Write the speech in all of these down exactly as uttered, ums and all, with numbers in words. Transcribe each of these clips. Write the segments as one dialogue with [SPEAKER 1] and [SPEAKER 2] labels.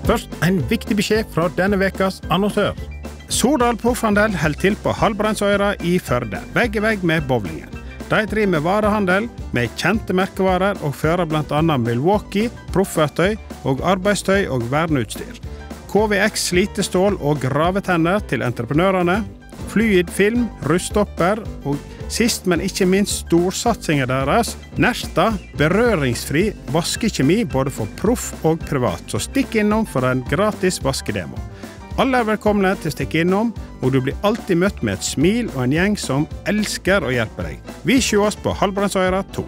[SPEAKER 1] Først en viktig beskjed fra denne vekas annonsør. Sordal Proffhandel held til på Halbrandsøyra i Førde, vegg i vegg med bowlingen. De driver med varehandel med kjente merkevarer og fører blant annet Milwaukee, proffverktøy og arbeidstøy og verneutstyr. K V X slitestål og gravetenner til entreprenørene, Fluid film, ruststopper og sist, men ikke minst storsatsinger deres, Nersta berøringsfri vaskekjemi både for proff og privat. Så stikk innom for en gratis vaskedemo. Alle er velkomne til å stikke innom, og du blir alltid møtt med et smil og en gjeng som elsker å hjelpe deg. Vi sjås på Halbrandsøyra to.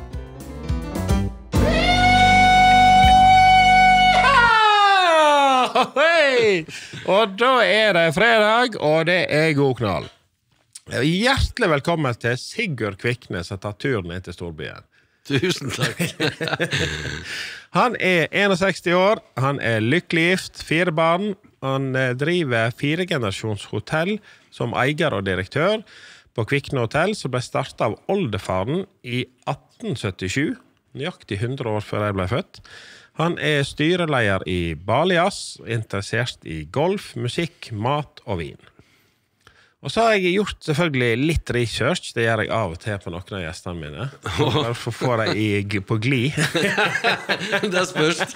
[SPEAKER 1] Hei! Og da er det fredag, og det er god knall. Hjertelig velkommen til Sigurd Kviknes som tar turen inn til storbyen.
[SPEAKER 2] Tusen takk.
[SPEAKER 1] Han er seksogseksti år, han er lykkelig gift, fire barn, han driver firegenerasjons hotell som eier og direktør på Kvikne Hotell, som ble startet av oldefaren i atten syttisju, nøyaktig hundre år før jeg ble født. Han er styreleier i Balias, interessert i golf, musikk, mat og vin. Og så har jeg gjort selvfølgelig litt research, det gjør jeg av og til på noen av gjestene mine. Bare for å få deg på gli.
[SPEAKER 2] Det er spørst.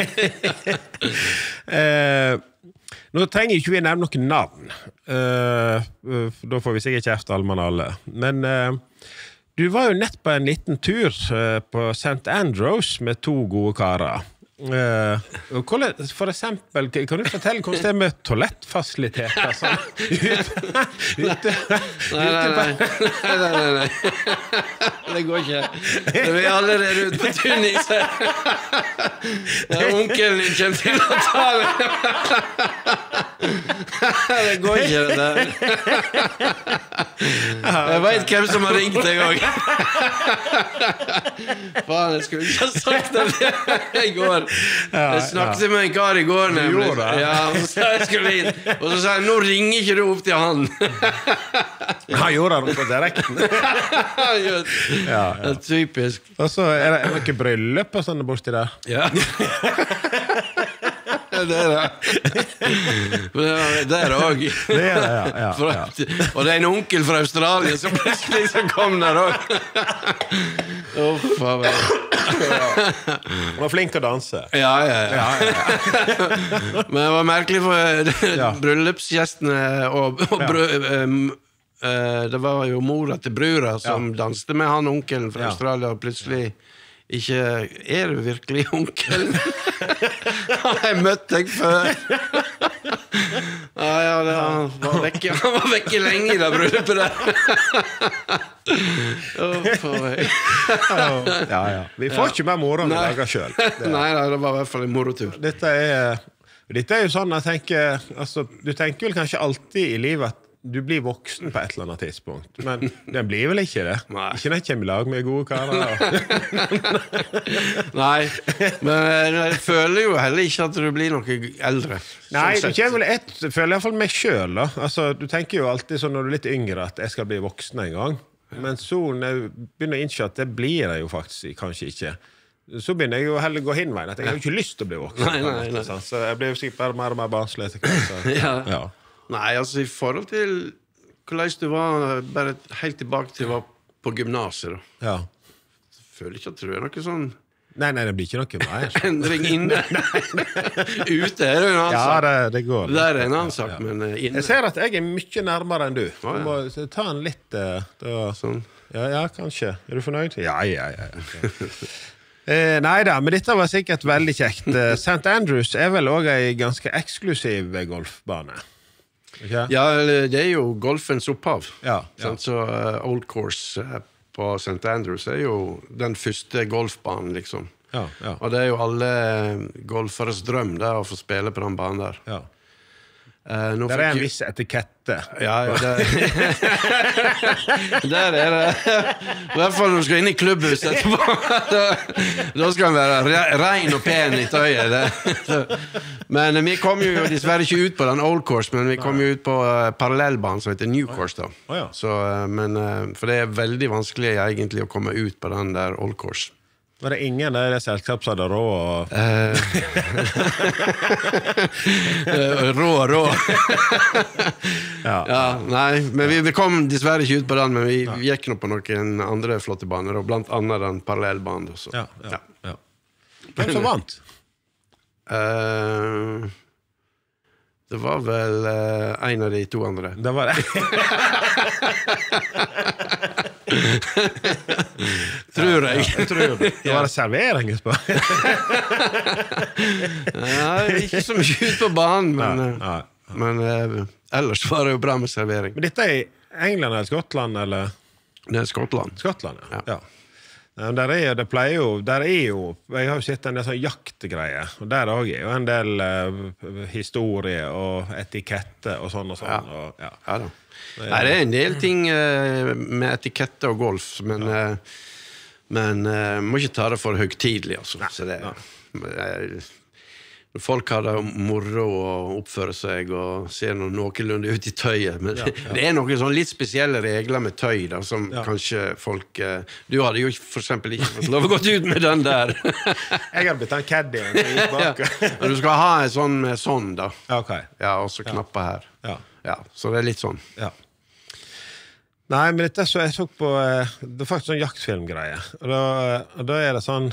[SPEAKER 1] eh, nå trenger ikke vi nevne noen navn. Eh, da får vi sikkert kjeft alle mann alle. Men eh, du var jo nett på en liten tur eh, på Saint Andrews med to gode karer. Uh, hvordan, for eksempel, kan du fortelle hvordan det er med toalettfasiliteter sånn? ute, ute,
[SPEAKER 2] nei, nei, nei, nei, nei, nei, nei. Det går ikke. Det er allerede ute på Tunis. Onkelen din kommer til å ta det. Det går ikke det der. Jeg vet hvem som har ringt en gang. Faen, jeg skulle ikke ha sagt det i går. Jeg snakket ja. med en kar i går nemlig. Ja, og så sa jeg skulle inn. Og så sa jeg, nå ringer ikke du opp til han.
[SPEAKER 1] Han gjorde det på direkten.
[SPEAKER 2] ja, ja. Det er typisk.
[SPEAKER 1] Og så er det noen bryllup og sånn borti der.
[SPEAKER 2] Ja. Det er det. Det er det også.
[SPEAKER 1] Det er det, ja. ja, ja.
[SPEAKER 2] Og det er en onkel fra Australia som plutselig som kom der også. Uff, faen meg.
[SPEAKER 1] Han var flink til å danse.
[SPEAKER 2] Ja, ja, ja. ja, ja. Men det var merkelig for ja. bryllupsgjestene og, og brø, um, uh, det var jo mora til brura som ja. danste med han onkelen fra ja. Australia, og plutselig ikke, er du virkelig onkelen? Har jeg møtt deg før? Ja, ja, det, han var vekke, han var vekke lenge i det bryllupet der. Oh,
[SPEAKER 1] ja, ja. Vi får ja. ikke mer moro vi lager selv. Det.
[SPEAKER 2] Nei, nei, det var i hvert fall en morotur.
[SPEAKER 1] Dette er, dette er jo sånn, jeg tenker, altså, du tenker vel kanskje alltid i livet at du blir voksen på et eller annet tidspunkt, men den blir vel ikke det. Nei. Ikke når jeg kommer i lag med gode karer.
[SPEAKER 2] Nei, men jeg føler jo heller ikke at du blir noe eldre.
[SPEAKER 1] Nei, du kommer vel et, føler i hvert fall meg selv da. Altså, du tenker jo alltid sånn når du er litt yngre at jeg skal bli voksen en gang, men så når jeg begynner å innse at det blir jeg jo faktisk kanskje ikke. Så begynner jeg jo heller å gå hinveien, at jeg har jo ikke lyst til å bli voksen.
[SPEAKER 2] Nei, nei, nei.
[SPEAKER 1] Så jeg blir jo sikkert bare mer og mer barnslig etter hvert.
[SPEAKER 2] Ja.
[SPEAKER 1] Ja.
[SPEAKER 2] Nei, altså i forhold til hvordan du var bare helt tilbake til å være på gymnaset da.
[SPEAKER 1] Ja.
[SPEAKER 2] Jeg føler ikke at du er noe sånn
[SPEAKER 1] Nei, nei, det blir ikke noe mer.
[SPEAKER 2] Endring inne. Ute er det en annen
[SPEAKER 1] ja,
[SPEAKER 2] sak.
[SPEAKER 1] Ja, det, det går.
[SPEAKER 2] Det er en annen sak, ja. Men inne.
[SPEAKER 1] Jeg ser at jeg er mye nærmere enn du. Du
[SPEAKER 2] ah, ja.
[SPEAKER 1] må ta en litt... Uh, da,
[SPEAKER 2] sånn.
[SPEAKER 1] Ja, ja, kanskje. Er du fornøyd? Ja, ja, ja. Okay. eh, nei da, men dette var sikkert veldig kjekt. Uh, Saint Andrews er vel også en ganske eksklusiv golfbane. Okay.
[SPEAKER 2] Ja, det er jo golfens opphav.
[SPEAKER 1] Ja, ja.
[SPEAKER 2] Så uh, Old Course uh, på Saint Andrews er jo den første golfbanen, liksom.
[SPEAKER 1] Ja, ja.
[SPEAKER 2] Og det er jo alle golferes drøm, det er å få spille på den banen der.
[SPEAKER 1] Ja.
[SPEAKER 2] Uh,
[SPEAKER 1] det er en viss etikette.
[SPEAKER 2] Ja, ja, det der er det. I hvert fall når du skal inn i klubbhuset etterpå. Da, da skal den være rein og pen i tøyet. Det. Men vi kom jo dessverre ikke ut på den Old Course, men vi kom jo ut på uh, parallellbanen som heter New Course da.
[SPEAKER 1] Oh, ja.
[SPEAKER 2] Så, uh, men, uh, for det er veldig vanskelig egentlig å komme ut på den der Old Course.
[SPEAKER 3] Var det ingen der i det selskap som hadde råd? Og...
[SPEAKER 2] Uh, rå, rå.
[SPEAKER 3] ja.
[SPEAKER 2] ja, nei, men vi, vi kom dessverre ikke ut på den, men vi, vi gikk nå på noen andre flotte baner, og blant annet den parallellbanen. Også.
[SPEAKER 3] Ja, ja, ja. Hvem som vant?
[SPEAKER 2] Uh, det var vel uh, en av de to andre.
[SPEAKER 3] Det var det.
[SPEAKER 2] Tror jeg.
[SPEAKER 3] Ja, jeg tror det. Det var det servering, jeg spør.
[SPEAKER 2] Nei, ikke så mye ut på banen, men,
[SPEAKER 3] Nei, nei, nei.
[SPEAKER 2] men uh, ellers var det jo bra med servering.
[SPEAKER 3] Men dette er i England eller Skottland, eller?
[SPEAKER 2] Det er Skottland.
[SPEAKER 3] Skottland, ja.
[SPEAKER 2] Ja.
[SPEAKER 3] ja. Ja, der er, det pleier jo, der er jo, jeg har jo sett en del sånn jaktgreier, og der også er jo en del uh, historie og etikette og sånn og sånn.
[SPEAKER 2] Ja,
[SPEAKER 3] og, ja.
[SPEAKER 2] ja da. Nei, det er en del ting uh, med etikette og golf, men, ja. uh, men uh, må ikke ta det for høytidelig, altså.
[SPEAKER 3] Nei,
[SPEAKER 2] Så det,
[SPEAKER 3] ja.
[SPEAKER 2] uh, når folk har det moro og oppfører seg og ser noe noenlunde ut i tøyet, men ja, ja. det er noen sånn litt spesielle regler med tøy da, som ja. kanskje folk uh, du hadde jo for eksempel ikke fått lov å gå ut med den der.
[SPEAKER 3] Jeg har blitt en caddy ja.
[SPEAKER 2] Du skal ha en sånn med sånn da.
[SPEAKER 3] Okay.
[SPEAKER 2] Ja, og så knapper her.
[SPEAKER 3] Ja.
[SPEAKER 2] Ja, så det er litt sånn.
[SPEAKER 3] Ja. Nei, men dette så jeg så på det er faktisk sånn jaktfilmgreie, og da, og da er det sånn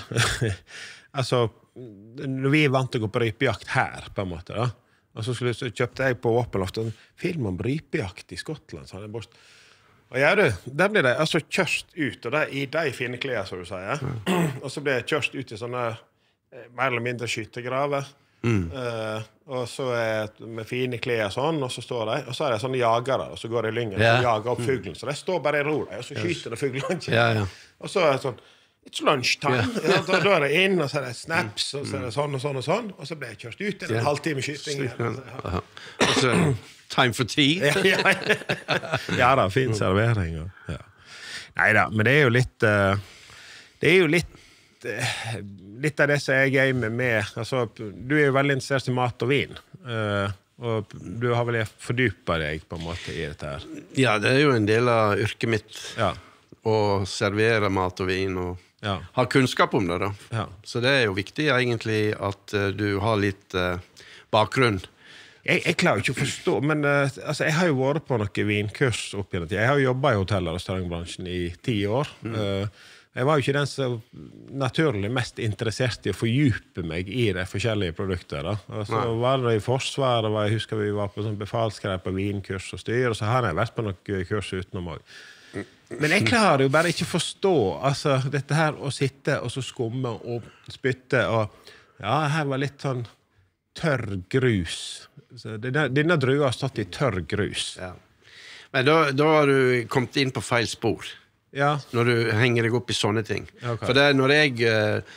[SPEAKER 3] altså når vi er vant til å gå på rypejakt her på en måte da, og så, skulle, så kjøpte jeg på Åpenloft en film om rypejakt i Skottland, så hadde jeg bort og ja du, der blir det altså kjørst ut, og det er i de fine klær som du sier, mm. og så blir det kjørst ut i sånne mer eller mindre skyttegraver mm. uh, og så er det med fine klær sånn, og så står de og så er det sånne jagere, og så går de i lyngen yeah. og jager opp fuglen, så de står bare i ro og så skyter det fuglene
[SPEAKER 2] ja, ja.
[SPEAKER 3] og så er det sånn it's lunchtime, yeah. ja, da, da er det inn, og så er det snaps, og så er det sånn og sånn og sånn, og så blir jeg kjørst ut i en yeah. halvtime skyting.
[SPEAKER 2] Ja. Og så time for tea.
[SPEAKER 3] ja, ja, ja. ja da, fin servering. Og, ja. Neida, men det er jo litt, uh, det er jo litt, uh, litt av det som jeg gamer med, altså, du er jo veldig interessert i mat og vin, uh, og du har vel fordupet deg på en måte i dette her.
[SPEAKER 2] Ja, det er jo en del av yrket mitt.
[SPEAKER 3] Ja. Å
[SPEAKER 2] servere mat og vin, og
[SPEAKER 3] ja.
[SPEAKER 2] ha kunnskap om det da.
[SPEAKER 3] Ja.
[SPEAKER 2] Så det er jo viktig egentlig at uh, du har litt uh, bakgrunn.
[SPEAKER 3] Jeg, jeg klarer ikke å forstå, men uh, altså, jeg har jo vært på noen vinkurs opp i den tid. Jeg har jo jobbet i hotell- og restaurantbransjen i ti år. Mm. Uh, jeg var jo ikke den som naturlig mest interessert i å fordype meg i de forskjellige produkter. Da. Og så Nei. var det i Forsvaret, og jeg husker vi var på sånn befalsgreier på vinkurs og styr, og så har jeg vært på noen kurs utenom også. Men jeg klarer jo bare ikke forstå altså, dette her å sitte og så skumme og spytte og ja, her var litt sånn tørr grus så denne, denne drua har stått i tørr grus
[SPEAKER 2] ja. Men da, da har du kommet inn på feil spor
[SPEAKER 3] ja.
[SPEAKER 2] Når du henger deg opp i sånne ting
[SPEAKER 3] okay.
[SPEAKER 2] For det er når jeg,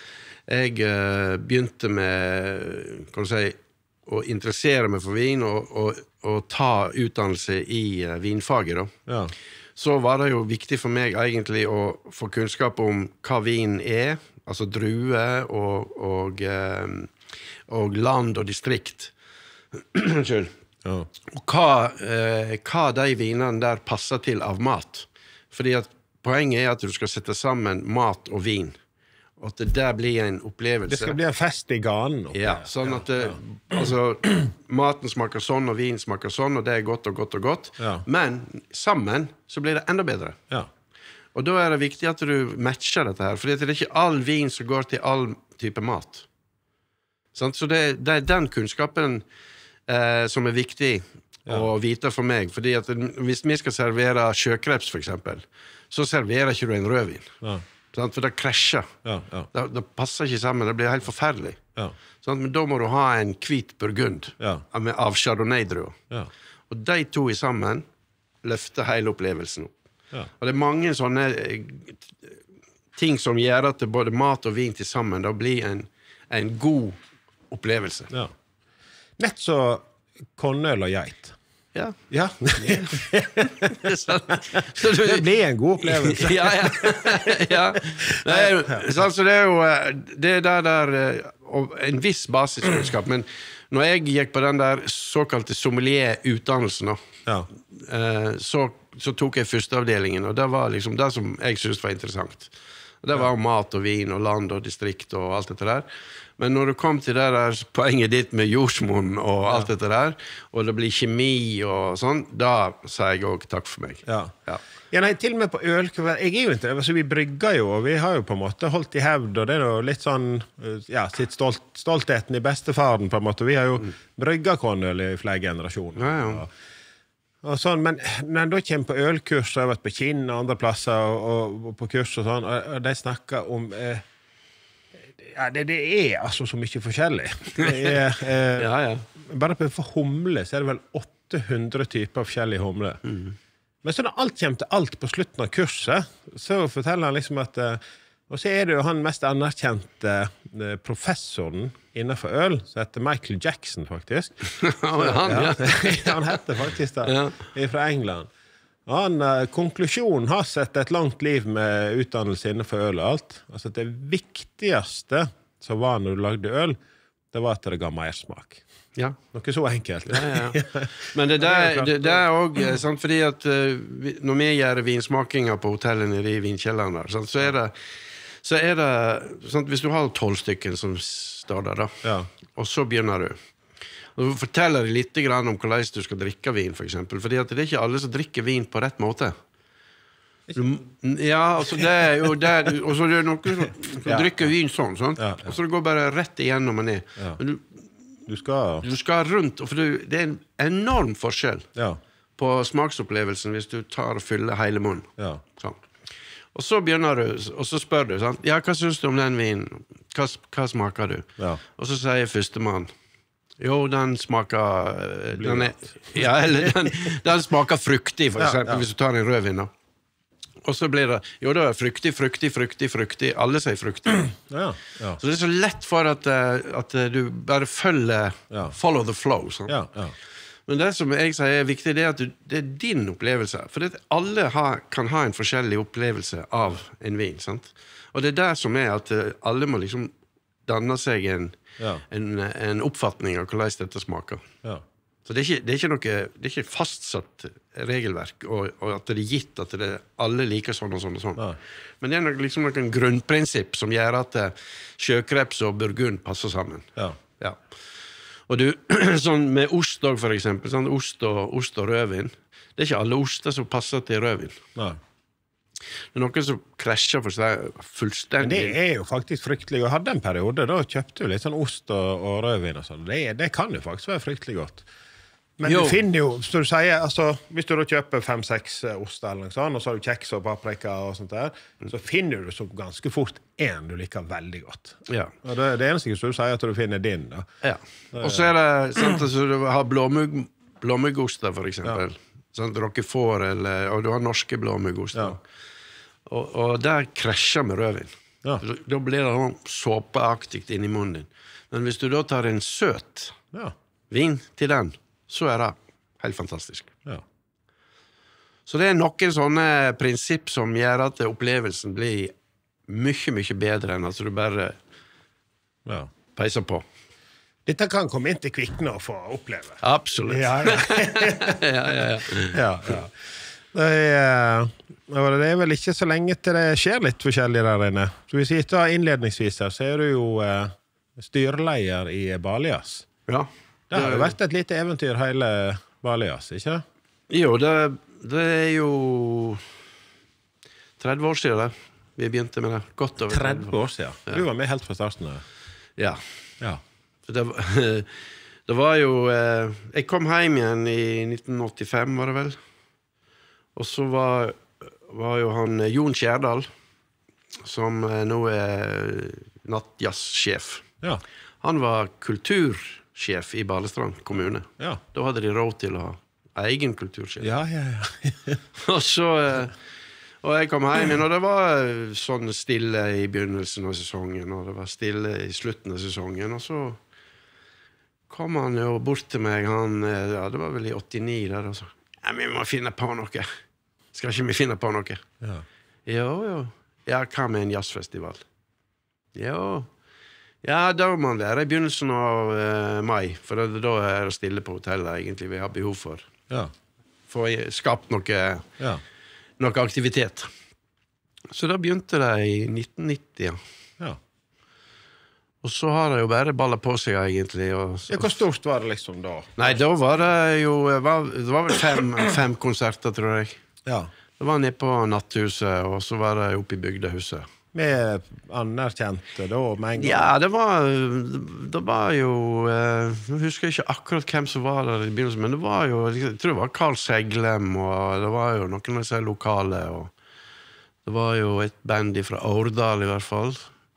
[SPEAKER 2] jeg begynte med kan du si, å interessere meg for vin og, og, og ta utdannelse i vinfaget da ja så var det jo viktig for meg egentlig å få kunnskap om hva vin er, altså druer og, og, og land og distrikt. Unnskyld. Ja. Og hva, eh, hva de vinene der passer til av mat. Fordi at poenget er at du skal sette sammen mat og vin. Og at det der blir en opplevelse.
[SPEAKER 3] Det skal bli en fest i ganen.
[SPEAKER 2] Ja, sånn at det, altså, maten smaker sånn, og vin smaker sånn, og det er godt og godt og godt. Ja. Men sammen så blir det enda bedre. Ja. Og da er det viktig at du matcher dette her, for det er ikke all vin som går til all type mat. Sånn? Så det, det er den kunnskapen eh, som er viktig ja. Å vite for meg. Fordi at hvis vi skal servere sjøkreps for eksempel, så serverer ikke du en rødvin. Ja. For det krasjer. Ja, ja. Det, det passer ikke sammen. Det blir helt forferdelig. Ja. Sånn, men da må du ha en hvit burgund ja. av chardonnay-drua. Ja. Og de to i sammen løfter hele opplevelsen opp. Ja. Og det er mange sånne ting som gjør at både mat og vin til sammen da blir en, en god opplevelse. Ja.
[SPEAKER 3] Nett så kornøl og geit.
[SPEAKER 2] Ja.
[SPEAKER 3] Ja.
[SPEAKER 2] så, så du,
[SPEAKER 3] det blir en god opplevelse.
[SPEAKER 2] ja, ja. ja. Det er, så det er jo det der, der en viss basiskunnskap, men når jeg gikk på den der såkalte sommelier-utdannelsen, ja. så, så tok jeg førsteavdelingen, og det var liksom det som jeg synes var interessant. Det var jo mat og vin og land og distrikt og alt dette der. Men når du kom til det der poenget ditt med jordsmonn og alt dette der, og det blir kjemi og sånn, da sa jeg også takk for meg.
[SPEAKER 3] Ja.
[SPEAKER 2] Ja.
[SPEAKER 3] Ja, nei, til og med på øl, jeg er jo ikke, altså vi brygger jo, og vi har jo på en måte holdt i hevd, og det er jo litt sånn, ja, sitt stolt, stoltheten i bestefaren på en måte. Vi har jo mm. brygget kornøl i flere generasjoner.
[SPEAKER 2] Ja, ja.
[SPEAKER 3] Og, og sånn, men når jeg da kommer på ølkurs, og jeg har vært på Kinn og andre plasser, og, og, og på kurs og sånn, og, og de snakker om... Eh, Ja, det, det er altså så mye forskjellig. Det er, eh,
[SPEAKER 2] ja, ja.
[SPEAKER 3] Bare på for humle så er det vel åtte hundre typer forskjellige humle. Mm. Men så når alt kommer til alt på slutten av kurset, så forteller han liksom at eh, og så er det jo han mest anerkjente eh, professoren innenfor øl, som heter Michael Jackson faktisk.
[SPEAKER 2] Han, ja.
[SPEAKER 3] Han heter faktisk det,
[SPEAKER 2] ja.
[SPEAKER 3] fra England. Han, konklusjonen har sett et langt liv med utdannelse innenfor øl og alt. Altså det viktigste som var når du lagde øl, det var at det ga mer smak.
[SPEAKER 2] Ja.
[SPEAKER 3] Noe så enkelt.
[SPEAKER 2] Ja, ja. Men det der, det, det er også sant, fordi at uh, vi, når vi gjør vinsmakinger på hotellene i vinkjelleren der, sant, så er det, så er det sant, hvis du har tolv stykker som står der da, ja. Og så begynner du. Og du forteller litt grann om hvordan du skal drikke vin, for eksempel. Fordi at det er ikke alle som drikker vin på rett måte. Du, ja, altså det er jo det, og så er det noen som, som ja. drikker vin sånn, sånn. Ja, ja. Og så det går bare rett igjennom og ned. Ja. Men du,
[SPEAKER 3] du, skal...
[SPEAKER 2] du skal rundt, for du, det er en enorm forskjell
[SPEAKER 3] ja.
[SPEAKER 2] på smaksopplevelsen hvis du tar og fyller hele munnen.
[SPEAKER 3] Ja.
[SPEAKER 2] Sånn. Og så begynner du, og så spør du, sant? Ja, hva synes du om den vinen? Hva, hva smaker du?
[SPEAKER 3] Ja.
[SPEAKER 2] Og så sier førstemann, jo, den smaker den er, ja, eller den, den smaker fruktig, for eksempel, ja, ja. Hvis du tar en rødvin da. Og så blir det, jo da, fruktig, fruktig, fruktig, fruktig, alle sier fruktig.
[SPEAKER 3] Ja, ja.
[SPEAKER 2] Så det er så lett for at, at du bare følger, ja. Follow the flow. Sånn.
[SPEAKER 3] Ja, ja.
[SPEAKER 2] Men det som jeg sier er viktig, det er at du, det er din opplevelse. For det, alle har, kan ha en forskjellig opplevelse av en vin, sant? Og det er det som er at alle må liksom danne seg en Ja. En, en oppfatning av hvordan dette smaker. Ja. Så det er, ikke, det, er ikke noe, det er ikke fastsatt regelverk, og, og at det er gitt at det, alle liker sånn og sånn og sånn. Ja. Men det er noe, liksom noen grunnprinsipp som gjør at sjøkreps og burgund passer sammen. Ja. Ja. Og du, sånn med ost også, for eksempel, sånn ost, og, ost og rødvin, det er ikke alle oster som passer til rødvin. Nei. Det er noen som krasjer for seg fullstendig.
[SPEAKER 3] Men det er jo faktisk fryktelig. Jeg hadde en periode, da kjøpte du litt sånn ost og, og rødvin og sånn. Det, det kan jo faktisk være fryktelig godt. Men jo. Du finner jo, så du sier, altså, hvis du da kjøper fem-seks oster eller noe sånt, og så har du kjeks og paprika og sånt der, mm. så finner du så ganske fort en du liker veldig godt. Ja. Og det, det eneste du sier at du finner din. Da.
[SPEAKER 2] Ja. Og så er det, sant, altså, du har blåmugg, blåmuggoster for eksempel. Ja. Sånn, roquefort, eller, og du har norske blåmuggoster. Ja. Og, og der krasjer med rødvin. Ja. Da blir det sånn såpeaktig inn i munnen din. Men hvis du da tar en søt ja. Vin til den, så er det helt fantastisk. Ja. Så det er noen sånne prinsipp som gjør at opplevelsen blir mye, mye bedre enn at du bare ja. Peiser på.
[SPEAKER 3] Dette kan komme inn til Kvikne og få oppleve.
[SPEAKER 2] Absolutt.
[SPEAKER 3] Ja, ja.
[SPEAKER 2] ja, ja, ja.
[SPEAKER 3] ja, ja. Det er, det er vel ikke så lenge til det skjer litt forskjellig der inne. Så hvis vi tar innledningsvis her, så er du jo eh, styrleier i Balias.
[SPEAKER 2] Ja.
[SPEAKER 3] Det har jo vært et lite eventyr hele Balias, ikke det?
[SPEAKER 2] Jo, det, det er jo tretti år siden det. Vi begynte med det. Godt over
[SPEAKER 3] tretti år siden? Ja. Du var med helt fra starten av.
[SPEAKER 2] Ja.
[SPEAKER 3] Ja.
[SPEAKER 2] Det, det var jo... Eh, jeg kom hjem igjen i nitten åttifem, var det vel? Og så var, var jo han Jon Kjerdal, som nå er nattjazzsjef. Ja. Han var kultursjef i Balestrand kommune. Ja. Da hadde de råd til å ha egen kultursjef.
[SPEAKER 3] Ja, ja, ja.
[SPEAKER 2] og så... Og jeg kom hjem igjen, og det var sånn stille i begynnelsen av sesongen, og det var stille i slutten av sesongen, og så kom han jo bort til meg, han, ja, det var vel i åttini der, og så, ja, vi må finne på noe. Skal ikke vi finne på noe? Ja. Jo, jo. Ja, hva med en jazzfestival? Jo. Ja, da må man lære i begynnelsen av uh, mai, for det, da er det stille på hotellet egentlig vi har behov for. Ja. For å skape noe, ja. Noe aktivitet. Så da begynte det i nitten nitti, ja.
[SPEAKER 3] Ja.
[SPEAKER 2] Og så har det jo bare ballet på seg, egentlig. Og så...
[SPEAKER 3] Ja, hvor stort var det liksom da?
[SPEAKER 2] Nei, da var det jo Det var, det var vel fem, fem konserter, tror jeg.
[SPEAKER 3] Ja.
[SPEAKER 2] Det var nede på Natthuset, og så var det oppe i Bygdehuset.
[SPEAKER 3] Med anerkjente da, med en gang?
[SPEAKER 2] Ja, det var Det var jo eh, Jeg husker ikke akkurat hvem som var der i begynnelsen, men det var jo Jeg tror det var Carl Seglem, og det var jo noen av disse lokale, og det var jo et band fra Årdal i hvert fall.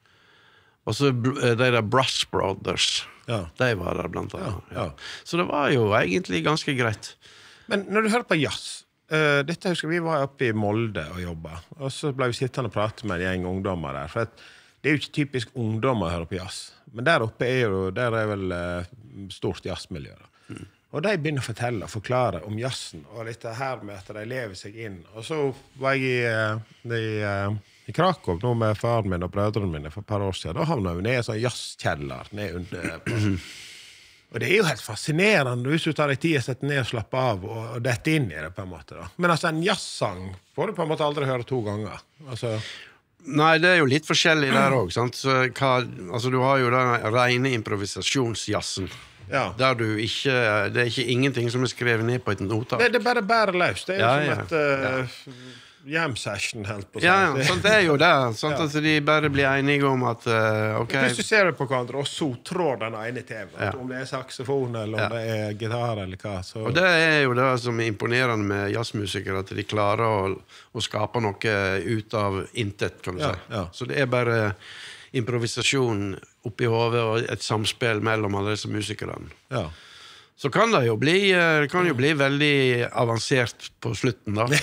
[SPEAKER 2] Og så de der Bruss Brothers.
[SPEAKER 3] Ja.
[SPEAKER 2] De var der blant annet.
[SPEAKER 3] Ja, ja.
[SPEAKER 2] Så det var jo egentlig ganske greit.
[SPEAKER 3] Men når du hører på jazz, uh, dette husker vi var oppe i Molde og jobbet, og så ble vi sittende og prate med en gjeng ungdommer der, for at det er jo ikke typisk ungdommer å høre på jazz, men der oppe er jo, der er vel uh, stort jazzmiljø. Mm. Og de begynner å fortelle og forklare om jazzen, og litt det her med at de lever seg inn. Og så var jeg i, uh, i, uh, i Krakow nå med faren min og brødrene mine for et par år siden. Da havnet vi ned i en sånn jazzkjeller ned under. Og det er jo helt fascinerende hvis du tar deg tid og setter ned og slapper av og, og dette inn i det på en måte. Da. Men altså en jazzsang får du på en måte aldri høre to ganger. Altså...
[SPEAKER 2] Nei, det er jo litt forskjellig der også, sant? Så hva, altså, du har jo den rene improvisasjonsjazzen. Ja. Der du ikke, det er ikke ingenting som er skrevet ned på et notat.
[SPEAKER 3] Det, det er bare bære løs. Det er jo
[SPEAKER 2] ja,
[SPEAKER 3] som
[SPEAKER 2] ja.
[SPEAKER 3] et uh, ja. jam session helt på seg.
[SPEAKER 2] Ja, ja, sånn det er jo det. Sånn ja. At de bare blir enige om at uh, ok.
[SPEAKER 3] Hvis du ser det på hverandre, og så trår den ene til ja. Om det er saxofon, eller om ja. Det er gitar, eller hva. Så.
[SPEAKER 2] Og det er jo det som er imponerende med jazzmusikere, at de klarer å, å skape noe ut av intet, kan du
[SPEAKER 3] ja,
[SPEAKER 2] si.
[SPEAKER 3] ja.
[SPEAKER 2] Så det er bare improvisasjon oppi hodet og et samspill mellom alle disse musikerne.
[SPEAKER 3] Ja.
[SPEAKER 2] Så kan det jo bli, det kan jo bli veldig avansert på slutten da.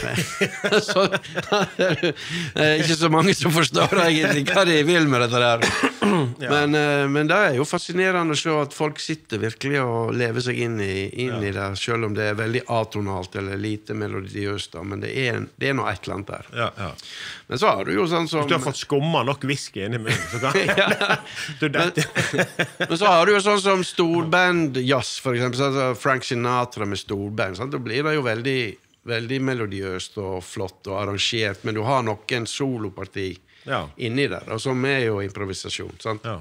[SPEAKER 2] Så det er ikke så mange som forstår egentlig hva de vil med dette der. Ja. Men, men det er jo fascinerende å se at folk sitter virkelig og lever seg inn i, inn ja. I det, selv om det er veldig atonalt eller lite melodiøst da, men det er, det er noe et eller annet der.
[SPEAKER 3] Ja, ja.
[SPEAKER 2] Men så har du jo sånn som...
[SPEAKER 3] Hvis du har fått skumma nok whisky inn i munnen, så kan ja. Du
[SPEAKER 2] men, men så har du jo sånn som storband jazz, for eksempel, altså Frank Sinatra med storband, sant? Da blir det jo veldig, veldig melodiøst og flott og arrangert, men du har noen soloparti ja. Inni der, og som er jo improvisasjon, sant? Ja.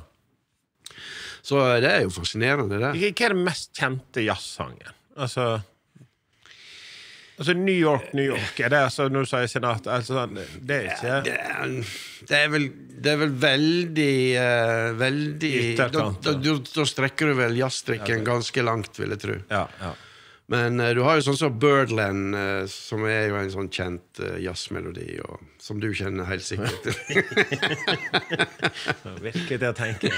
[SPEAKER 2] Så det er jo fascinerende, det.
[SPEAKER 3] Hva er det mest kjente jazzsangen? Altså... Altså New York, New York, er det altså når du sier Sinatra, altså det er ikke...
[SPEAKER 2] Det er, det er, vel, det er vel veldig, uh, veldig... Da, da, da, da strekker du vel jazzstrikken ganske langt, vil jeg tro.
[SPEAKER 3] Ja, ja.
[SPEAKER 2] Men uh, du har jo sånn som Birdland, uh, som er jo en sånn kjent uh, jazzmelodi, og, som du kjenner helt sikkert.
[SPEAKER 3] Virker det å tenke.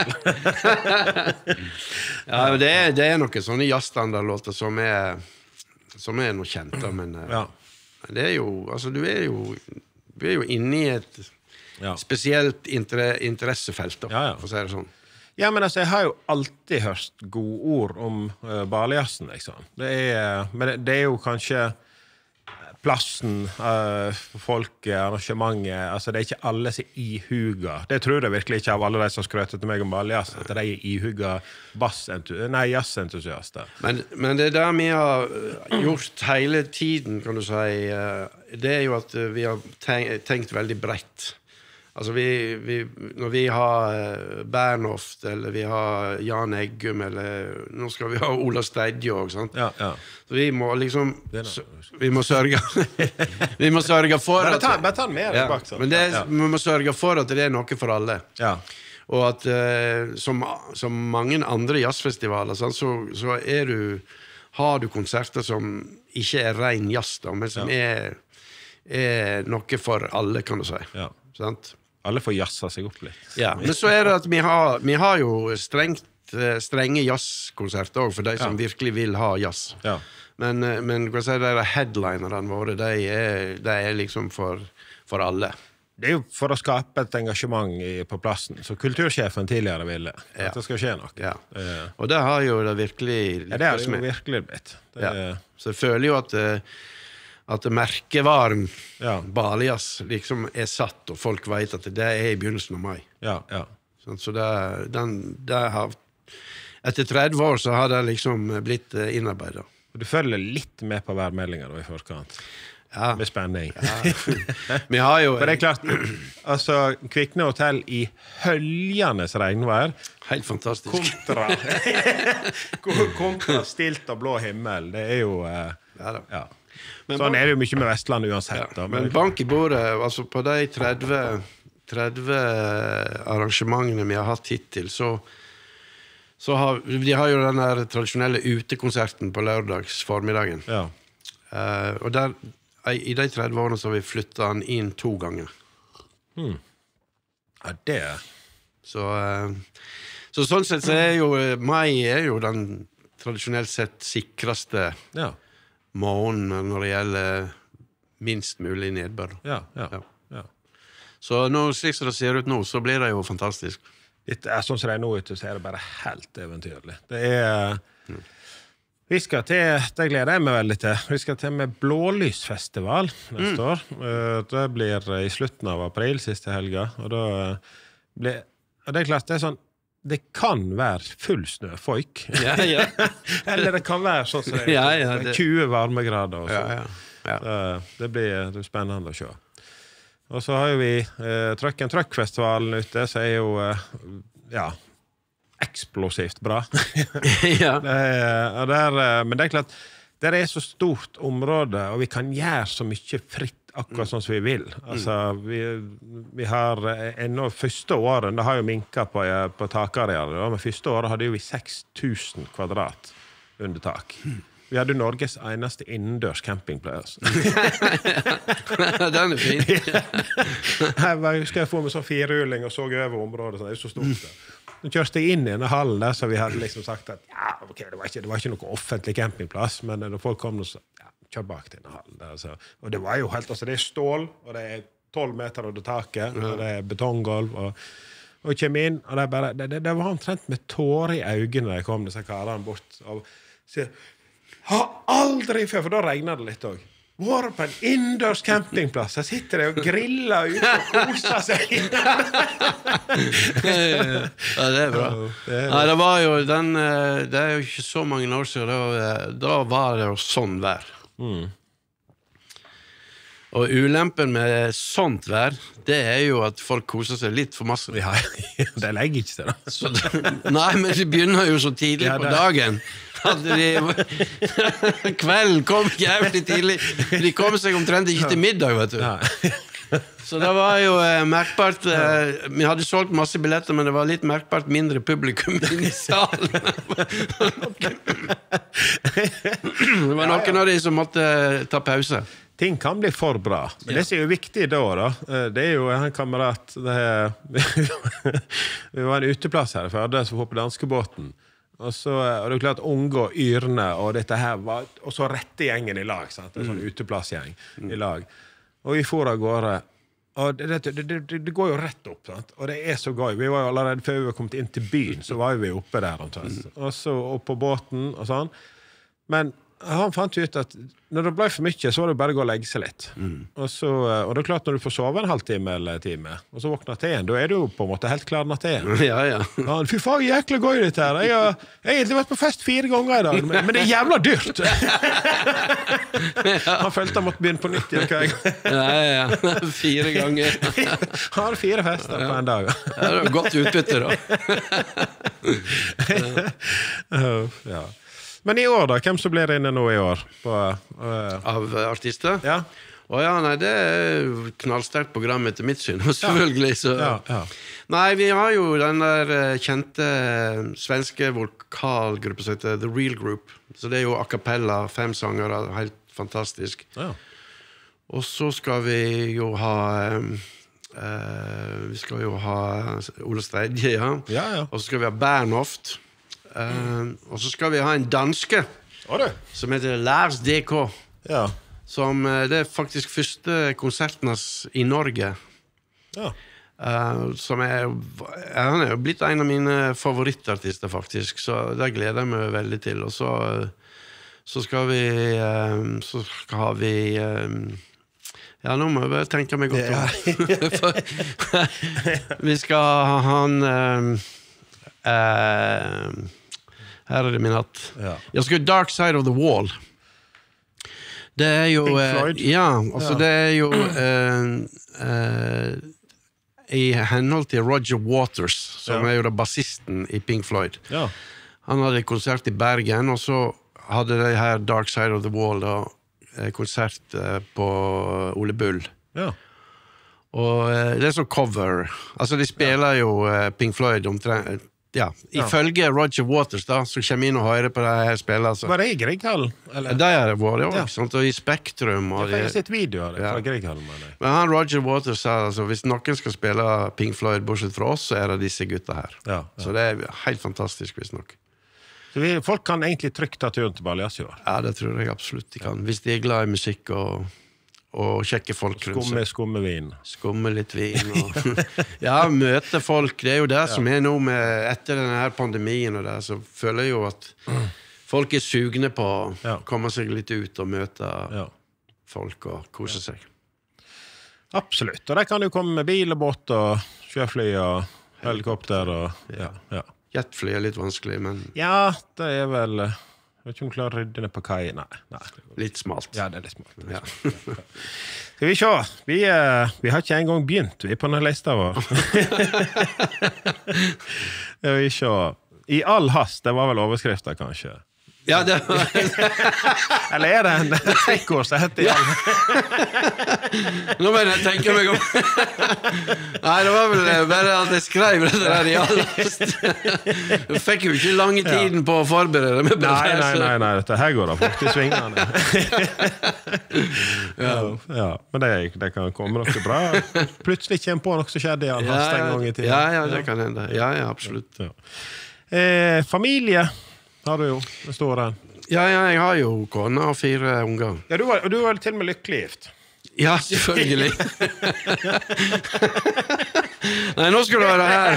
[SPEAKER 2] Ja, men det er, det er noen sånne jazzstandardlåter som er... som er noe kjent da, men ja. Det er jo, altså du er jo du er jo inne i et ja. Spesielt inter interessefelt da, ja, ja. For å si det sånn.
[SPEAKER 3] Ja, men altså, jeg har jo alltid hørt gode ord om uh, barlejazzen, liksom. Det er, men det, det er jo kanskje plassen, uh, folket, arrangementet, altså det er ikke alle som er ihuga. Det tror jeg virkelig ikke av alle de som skrøter til meg om barlejazz, at de er ihuga nei, jazzentusiaster.
[SPEAKER 2] Men, men det der vi har gjort hele tiden, kan du si, det er jo at vi har tenkt, tenkt veldig bredt. Altså vi, vi, når vi har Bernhoft, eller vi har Jan Eggum, eller nå skal vi ha Ola Stedje også, sant?
[SPEAKER 3] Ja, ja.
[SPEAKER 2] Så vi må liksom, vi må sørge, vi må sørge for
[SPEAKER 3] at...
[SPEAKER 2] Ta,
[SPEAKER 3] bare ta den med,
[SPEAKER 2] ja,
[SPEAKER 3] bak,
[SPEAKER 2] men det, ja. Vi må sørge for at det er noe for alle.
[SPEAKER 3] Ja.
[SPEAKER 2] Og at uh, som, som mange andre jazzfestivaler, sant, så, så er du, har du konserter som ikke er ren jazz, da, men som ja. er, er noe for alle, kan du si.
[SPEAKER 3] Ja.
[SPEAKER 2] Sant?
[SPEAKER 3] Alle får jazza seg opp litt.
[SPEAKER 2] Ja, men så er det at vi har, vi har jo strengt, strenge jazzkonserter også, for de som ja. Virkelig vil ha jazz.
[SPEAKER 3] Ja.
[SPEAKER 2] Men, men hva sier de headlinerne våre, de er, de er liksom for, for alle.
[SPEAKER 3] Det er jo for å skape et engasjement i, på plassen, så kultursjefen tidligere ville at ja. Det skal skje noe.
[SPEAKER 2] Ja. Uh, og det har jo det virkelig...
[SPEAKER 3] Ja, det har det jo virkelig blitt. Det,
[SPEAKER 2] ja. Så jeg føler jo at... Uh, at merkevaren
[SPEAKER 3] ja.
[SPEAKER 2] barlejazz liksom er satt, og folk vet at det er i begynnelsen av mai.
[SPEAKER 3] Ja, ja.
[SPEAKER 2] Så det, den, det har, etter tretti år så har det liksom blitt innarbeidet.
[SPEAKER 3] Du følger litt med på værmeldingen da i forkant?
[SPEAKER 2] Ja.
[SPEAKER 3] Med spenning.
[SPEAKER 2] Ja. Vi har jo...
[SPEAKER 3] For det er klart, altså, Kvikne hotell i høljanes regnvær,
[SPEAKER 2] helt fantastisk.
[SPEAKER 3] Kontra, kontra stilt og blå himmel, det er jo... Uh,
[SPEAKER 2] ja da.
[SPEAKER 3] Ja.
[SPEAKER 2] Men
[SPEAKER 3] sånn
[SPEAKER 2] bank,
[SPEAKER 3] er det jo mye med Vestland uansett.
[SPEAKER 2] ja,
[SPEAKER 3] Da,
[SPEAKER 2] men, men bank i bordet, altså på de tretti, tretti arrangementene vi har hatt hittil, så, så har de har jo den der tradisjonelle utekonserten på lørdags formiddagen.
[SPEAKER 3] Ja.
[SPEAKER 2] Uh, og der, i de tretti årene så har vi flyttet den inn to ganger.
[SPEAKER 3] Hmm. Ja, det
[SPEAKER 2] så, uh, så sånn sett så er jo mai er jo den tradisjonelt sett sikreste
[SPEAKER 3] ja.
[SPEAKER 2] måneden når det gjelder minst mulig nedbør.
[SPEAKER 3] Ja, ja,
[SPEAKER 2] ja.
[SPEAKER 3] ja.
[SPEAKER 2] Så nå, slik som det ser ut nå, så blir det jo fantastisk.
[SPEAKER 3] Det er sånn som det er nå ute, så er det bare helt eventyrlig. Det er... Mm. Vi skal til, det gleder jeg meg veldig til, vi skal til med Blålysfestival neste mm. år. Det blir i slutten av april, siste helga, og da blir, og det er klart, det er sånn, det kan være full snøføyk.
[SPEAKER 2] Ja, ja.
[SPEAKER 3] Eller det kan være sånn som det er,
[SPEAKER 2] ja, ja, det...
[SPEAKER 3] tjue varmegrader og sånn.
[SPEAKER 2] Ja, ja, ja.
[SPEAKER 3] Det, det blir det blir spennende å se. Og så har jo vi eh, Trucken Truck-festivalen ute, så er jo, eh, ja, eksplosivt bra.
[SPEAKER 2] Ja.
[SPEAKER 3] Det er, der, men det er klart, det er så stort område, og vi kan gjøre så mye fritt akkurat sånn som vi vil. Altså, vi, vi har ennå første året, det har jo minket på, på takarealet, men første året hadde vi seks tusen kvadrat under tak. Vi hadde Norges eneste innendørs campingplass.
[SPEAKER 2] Den er fin.
[SPEAKER 3] Jeg husker jeg få med sånn firehjuling og så over området, det er så stort det. Nå kjørte jeg inn i denne hallen der, så vi hadde liksom sagt at ja, ok, det var ikke, det var ikke noe offentlig campingplass, men når folk kom, så ja, kjør bak til denne hallen der. Så. Og det var jo helt, altså det er stål, og det er tolv meter under taket, og det er betonggolv, og, og jeg kom inn, og det, bare, det, det, det var omtrent med tårer i øynene når jeg kom disse karene bort, og sier, har aldri før, for da regner det litt også. Var på en innendørs campingplass. Jeg sitter der og griller ut og koser seg.
[SPEAKER 2] Ja, det er bra. Nei, det var jo den, det er jo ikke så mange år siden, da, da var det jo sånn vær. Mm. Og ulempen med sånt vær, det er jo at folk koser seg litt for masse.
[SPEAKER 3] Ja, det legger ikke det da.
[SPEAKER 2] Så, nei, men det begynner jo så tidlig ja, på dagen. De, kvelden kom jævlig tidlig. De kom seg omtrent ikke til middag, vet du. Ja. Så det var jo eh, merkbart eh, vi hadde solgt masse billetter, men det var litt merkbart mindre publikum inn i salen. Det var noen av de som måtte ta pause.
[SPEAKER 3] Ting kan bli for bra. Men ja. Det som er jo viktig da, da, det er jo en kamerat, det er, vi var en uteplass her for det som var på danskebåten. Og så og det er klart unge og yrne, og dette her var, og så rette gjengen i lag, sant? En sånn uteplassgjeng mm. i lag. Og vi får av gårde, og det, det, det, det, det går jo rett opp, sant? Og det er så gøy. Vi var jo allerede før vi var kommet inn til byen, så var vi oppe der, omtrent. Og så opp på båten og sånn. Men han fant ut at når det ble for mye, så var det bare å gå og legge seg litt. Mm. Og, så, og det er klart når du får sove en halvtime eller time, og så våkner til en, da er du jo på en måte helt klar natt til.
[SPEAKER 2] Ja, ja.
[SPEAKER 3] Ja, fy faen, jækla gøy dette her. Jeg har, jeg har egentlig vært på fest fire ganger i dag, men, men det er jævla dyrt. Han følte han måtte begynne på nytt igjen hver gang.
[SPEAKER 2] Ja, ja, fire ganger.
[SPEAKER 3] Han har fire fester på en dag.
[SPEAKER 2] Ja, det var godt utbytte da.
[SPEAKER 3] Ja. Ja. Men i år da, hvem som blir inne nå i år? På, uh...
[SPEAKER 2] Av artister?
[SPEAKER 3] Ja.
[SPEAKER 2] Å ja, nei, det er knallsterkt program etter mitt syn, selvfølgelig. Så. Ja, ja. Nei, vi har jo den der kjente svenske vokalgruppen som heter The Real Group. Så det er jo a cappella, fem sanger, helt fantastisk. Ja. Og så skal vi jo ha... Um, uh, vi skal jo ha Ole Streidje, ja. Ja, ja. Og så skal vi ha Bernhoft. Uh, og så skal vi ha en danske som heter Lars D K ja. Som uh, det er faktisk første konserten i Norge ja. uh, som er han er jo blitt en av mine favorittartister faktisk, så det gleder jeg meg veldig til. Og så, uh, så skal vi uh, så skal vi uh, ja, nå må jeg bare tenke meg godt om vi skal ha han uh, uh, her er det min hatt. Ja. Jeg skal Dark Side of the Wall. Det er jo...
[SPEAKER 3] Pink
[SPEAKER 2] eh,
[SPEAKER 3] Floyd?
[SPEAKER 2] Ja, altså
[SPEAKER 3] Ja.
[SPEAKER 2] det er jo... Eh, eh, I henhold til Roger Waters, som
[SPEAKER 3] Ja.
[SPEAKER 2] er jo da bassisten i Pink Floyd.
[SPEAKER 3] Ja.
[SPEAKER 2] Han hadde konsert i Bergen, og så hadde de her Dark Side of the Wall da, eh, konsert eh, på Ole Bull.
[SPEAKER 3] Ja.
[SPEAKER 2] Og eh, det er så cover. Altså, de spiller jo eh, Pink Floyd omtrent... Ja, ifølge Roger Waters da, så kommer inn og hører på det her spillet. Altså.
[SPEAKER 3] Var det i Grieghallen? Eller?
[SPEAKER 2] Det er det vært, jo,
[SPEAKER 3] Ja.
[SPEAKER 2] ikke sant? Og i Spektrum. Og
[SPEAKER 3] Jeg har
[SPEAKER 2] de,
[SPEAKER 3] sett videoer
[SPEAKER 2] Ja.
[SPEAKER 3] fra Grieghallen, mener jeg.
[SPEAKER 2] men han Roger Waters sa altså, hvis noen skal spille Pink Floyd bortsett fra oss, så er det disse gutta her.
[SPEAKER 3] Ja, ja.
[SPEAKER 2] Så det er helt fantastisk, hvis nok.
[SPEAKER 3] Så vi, folk kan egentlig trygt ta turen til Balias i år.
[SPEAKER 2] Ja, det tror jeg absolutt de kan. Hvis de er glad i musikk og, og kjekke folk rundt
[SPEAKER 3] Skumme,
[SPEAKER 2] seg.
[SPEAKER 3] skumme vin.
[SPEAKER 2] Skumme litt vin og ja, møte folk. Det er jo det som er nå med etter denne her pandemien og det, så føler jeg jo at folk er sugne på å
[SPEAKER 3] Ja.
[SPEAKER 2] komme seg litt ut og møte
[SPEAKER 3] Ja.
[SPEAKER 2] folk og kose seg.
[SPEAKER 3] Absolutt. Og der kan du komme med bil og båt og sjøfly og helikopter og ja, ja.
[SPEAKER 2] Jetfly er litt vanskelig, men
[SPEAKER 3] Ja, det er vel eh, Jeg vet ikke om du klarer å rydde ned på kai. Nei, nei.
[SPEAKER 2] litt smalt.
[SPEAKER 3] Ja, det er litt smart. Det er
[SPEAKER 2] Ja.
[SPEAKER 3] litt smart. Skal vi se. Vi, eh, vi har ikke engang begynt, vi er på denne lista vår. Skal vi se. I all hast, det var vel overskrifter, kanskje.
[SPEAKER 2] Ja, det var
[SPEAKER 3] Eller er det en stikkord som heter i all
[SPEAKER 2] Nå må jeg tenke meg om Nei, det var vel bare at jeg skrev det der i allast. Jeg fikk jo ikke lange tiden på å forberede meg på det.
[SPEAKER 3] Nei, nei,
[SPEAKER 2] så-
[SPEAKER 3] nei, nei, dette her går da fort i svingene. ja, ja, men det, det kan komme noe bra. Plutselig kommer på noe som skjedde i all hast en gang i tiden.
[SPEAKER 2] Ja, ja, det kan hende. Ja, ja, absolutt.
[SPEAKER 3] Ja. Eh, familie har du jo, det står der.
[SPEAKER 2] Ja, ja, jeg har jo kone og fire unger.
[SPEAKER 3] Ja, du var, du var til og med lykkelig gift.
[SPEAKER 2] Ja, selvfølgelig. Nei, nå skal du være her.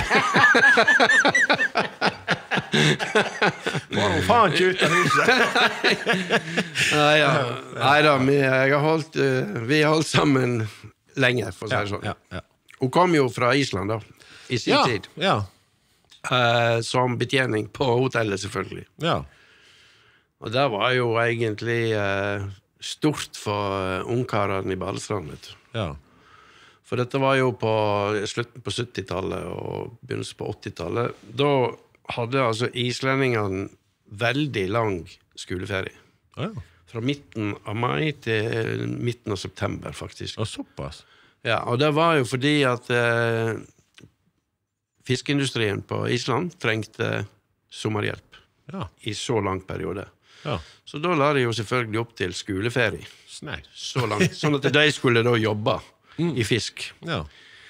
[SPEAKER 3] Var hun faen ikke ut av huset?
[SPEAKER 2] Nei, ja. Nei da, vi, jeg har holdt, eh, vi har holdt sammen lenge, for å si det sånn.
[SPEAKER 3] Ja, ja.
[SPEAKER 2] Hun kom jo fra Island da, i sin
[SPEAKER 3] Ja,
[SPEAKER 2] tid.
[SPEAKER 3] ja,
[SPEAKER 2] Eh, som betjening på hotellet, selvfølgelig.
[SPEAKER 3] ja.
[SPEAKER 2] Og det var jo egentlig eh, stort for uh, ungkarene i Balestrand, vet du.
[SPEAKER 3] Ja.
[SPEAKER 2] For dette var jo på slutten på syttitallet og begynnelsen på åttitallet. Da hadde altså islendingene veldig lang skoleferie.
[SPEAKER 3] Ja.
[SPEAKER 2] Fra midten av mai til midten av september, faktisk.
[SPEAKER 3] Og såpass.
[SPEAKER 2] Ja, og det var jo fordi at eh, fiskeindustrien på Island trengte sommerhjelp
[SPEAKER 3] Ja,
[SPEAKER 2] i så lang periode.
[SPEAKER 3] ja.
[SPEAKER 2] Så da la de jo selvfølgelig opp til skoleferie.
[SPEAKER 3] Snei.
[SPEAKER 2] Så langt. Sånn at de skulle da jobbe i fisk.
[SPEAKER 3] Ja.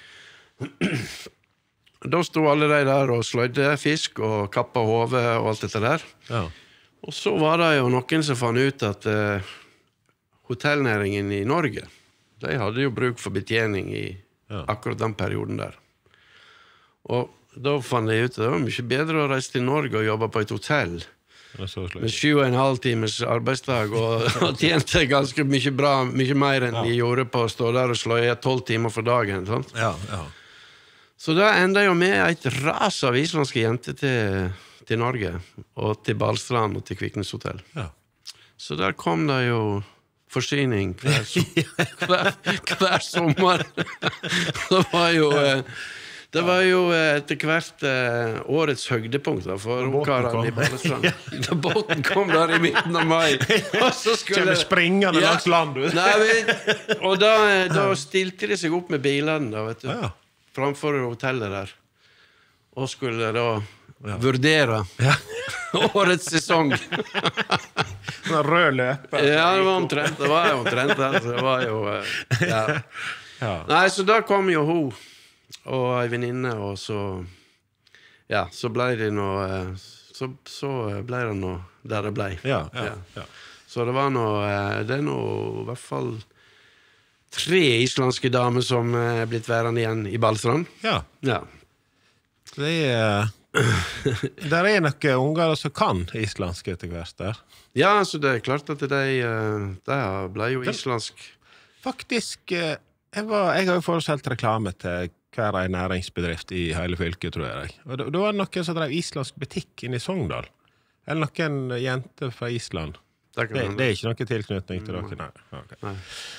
[SPEAKER 2] Da sto alle de der og sløyde fisk og kappa hodet og alt dette der.
[SPEAKER 3] Ja.
[SPEAKER 2] Og så var det jo noen som fant ut at eh, hotellnæringen i Norge, de hadde jo bruk for betjening i
[SPEAKER 3] Ja.
[SPEAKER 2] akkurat den perioden der. Og da fant jeg ut at det var mye bedre å reise til Norge og jobbe på et hotell
[SPEAKER 3] Det er så sløy.
[SPEAKER 2] med sju og en halv times arbeidsdag og, og tjente ganske mye bra, mye mer enn de gjorde på å stå der og sløye tolv timer for dagen. Sant?
[SPEAKER 3] Ja, ja.
[SPEAKER 2] Så da enda jo med et ras av islandske jenter til, til Norge, og til Balestrand og til Kviknes hotell.
[SPEAKER 3] Ja.
[SPEAKER 2] Så der kom det jo forsyning hver, som- hver, hver sommer. Det var jo eh, det var jo eh, etter hvert eh, årets høydepunkt da, for
[SPEAKER 3] båten
[SPEAKER 2] ungkarene
[SPEAKER 3] kom.
[SPEAKER 2] i Balestrand. Da båten kom der i midten av mai. Og så
[SPEAKER 3] Kjører springende
[SPEAKER 2] Ja.
[SPEAKER 3] langs land, du.
[SPEAKER 2] Nei, vi, og da, eh, da stilte de seg opp med bilene da, vet du,
[SPEAKER 3] Ja.
[SPEAKER 2] framfor hotellet der, og skulle da vurdere årets sesong.
[SPEAKER 3] Sånn rød løper.
[SPEAKER 2] Ja, det var omtrent det. Var jo omtrent det. Så det var jo eh, ja.
[SPEAKER 3] Ja.
[SPEAKER 2] Nei, så da kom jo hun og ei venninne, og så ja, så ble det nå eh, så, så ble det nå der det ble.
[SPEAKER 3] Ja, ja, ja.
[SPEAKER 2] Så det var nå eh, det er nå i hvert fall tre islandske damer som er blitt værende igjen i Balestrand.
[SPEAKER 3] Ja.
[SPEAKER 2] Ja.
[SPEAKER 3] Det er Der er noen unger som kan islandsk etter hvert der.
[SPEAKER 2] Ja, så det er klart at de, eh, de ble jo islandsk.
[SPEAKER 3] Faktisk, eh, jeg, var, jeg har jo forestilt reklame til hver en næringsbedrift i hele fylket, tror jeg. Og da da var det noen som drev islandsk butikk inne i Sogndal. Eller noen jenter fra Island.
[SPEAKER 2] Det, kan
[SPEAKER 3] Det,
[SPEAKER 2] hende.
[SPEAKER 3] det er ikke noe tilknytning til dere, nei. Ok.
[SPEAKER 2] Nei.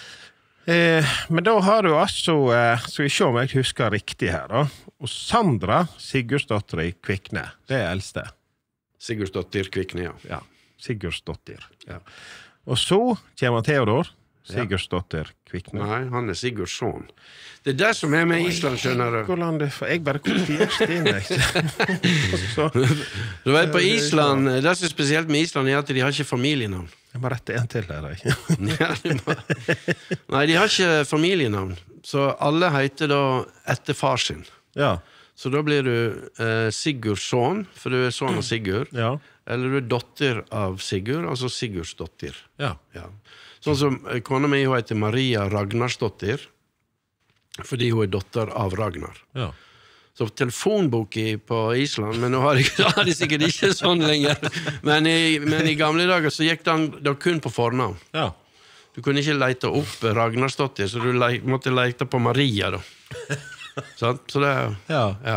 [SPEAKER 3] Eh, men da har du altså, eh, skal vi se om jeg husker riktig her da, og Sandra Sigurdsdottir i Kvikne, det er eldste.
[SPEAKER 2] Sigurdsdottir Kvikne, ja.
[SPEAKER 3] Ja, Sigurdsdottir.
[SPEAKER 2] Ja.
[SPEAKER 3] Og så kommer Theodor Sigurdsdottir Kvikne.
[SPEAKER 2] Nei, han er Sigurdsson. Det er det som er med Island, skjønner du.
[SPEAKER 3] Hvordan det, for jeg bare kopierte inn, ikke? Så,
[SPEAKER 2] Du vet, på Island, det som er spesielt med Island er at de har ikke familienavn.
[SPEAKER 3] jeg må rette en til her, ikke?
[SPEAKER 2] Ja, de må... Nei, de har ikke familienavn. Så alle heter da etter far sin.
[SPEAKER 3] Ja,
[SPEAKER 2] Så da blir du eh, Sigurdsson, for du er sånn av Sigurd.
[SPEAKER 3] ja,
[SPEAKER 2] Eller du er dotter av Sigurd, altså Sigurdsdottir.
[SPEAKER 3] ja.
[SPEAKER 2] Ja. Sånn som eh, kona mi, hun heter Maria Ragnarsdottir, fordi hun er dotter av Ragnar.
[SPEAKER 3] Ja.
[SPEAKER 2] Så telefonboka på Island, men nå har de, har de sikkert ikke sånn lenger. Men i, men i gamle dager så gikk den da kun på fornavn.
[SPEAKER 3] Ja.
[SPEAKER 2] Du kunne ikke lete opp Ragnarsdottir, så du le, måtte lete på Maria da. Sant? Så det er...
[SPEAKER 3] Ja.
[SPEAKER 2] Ja.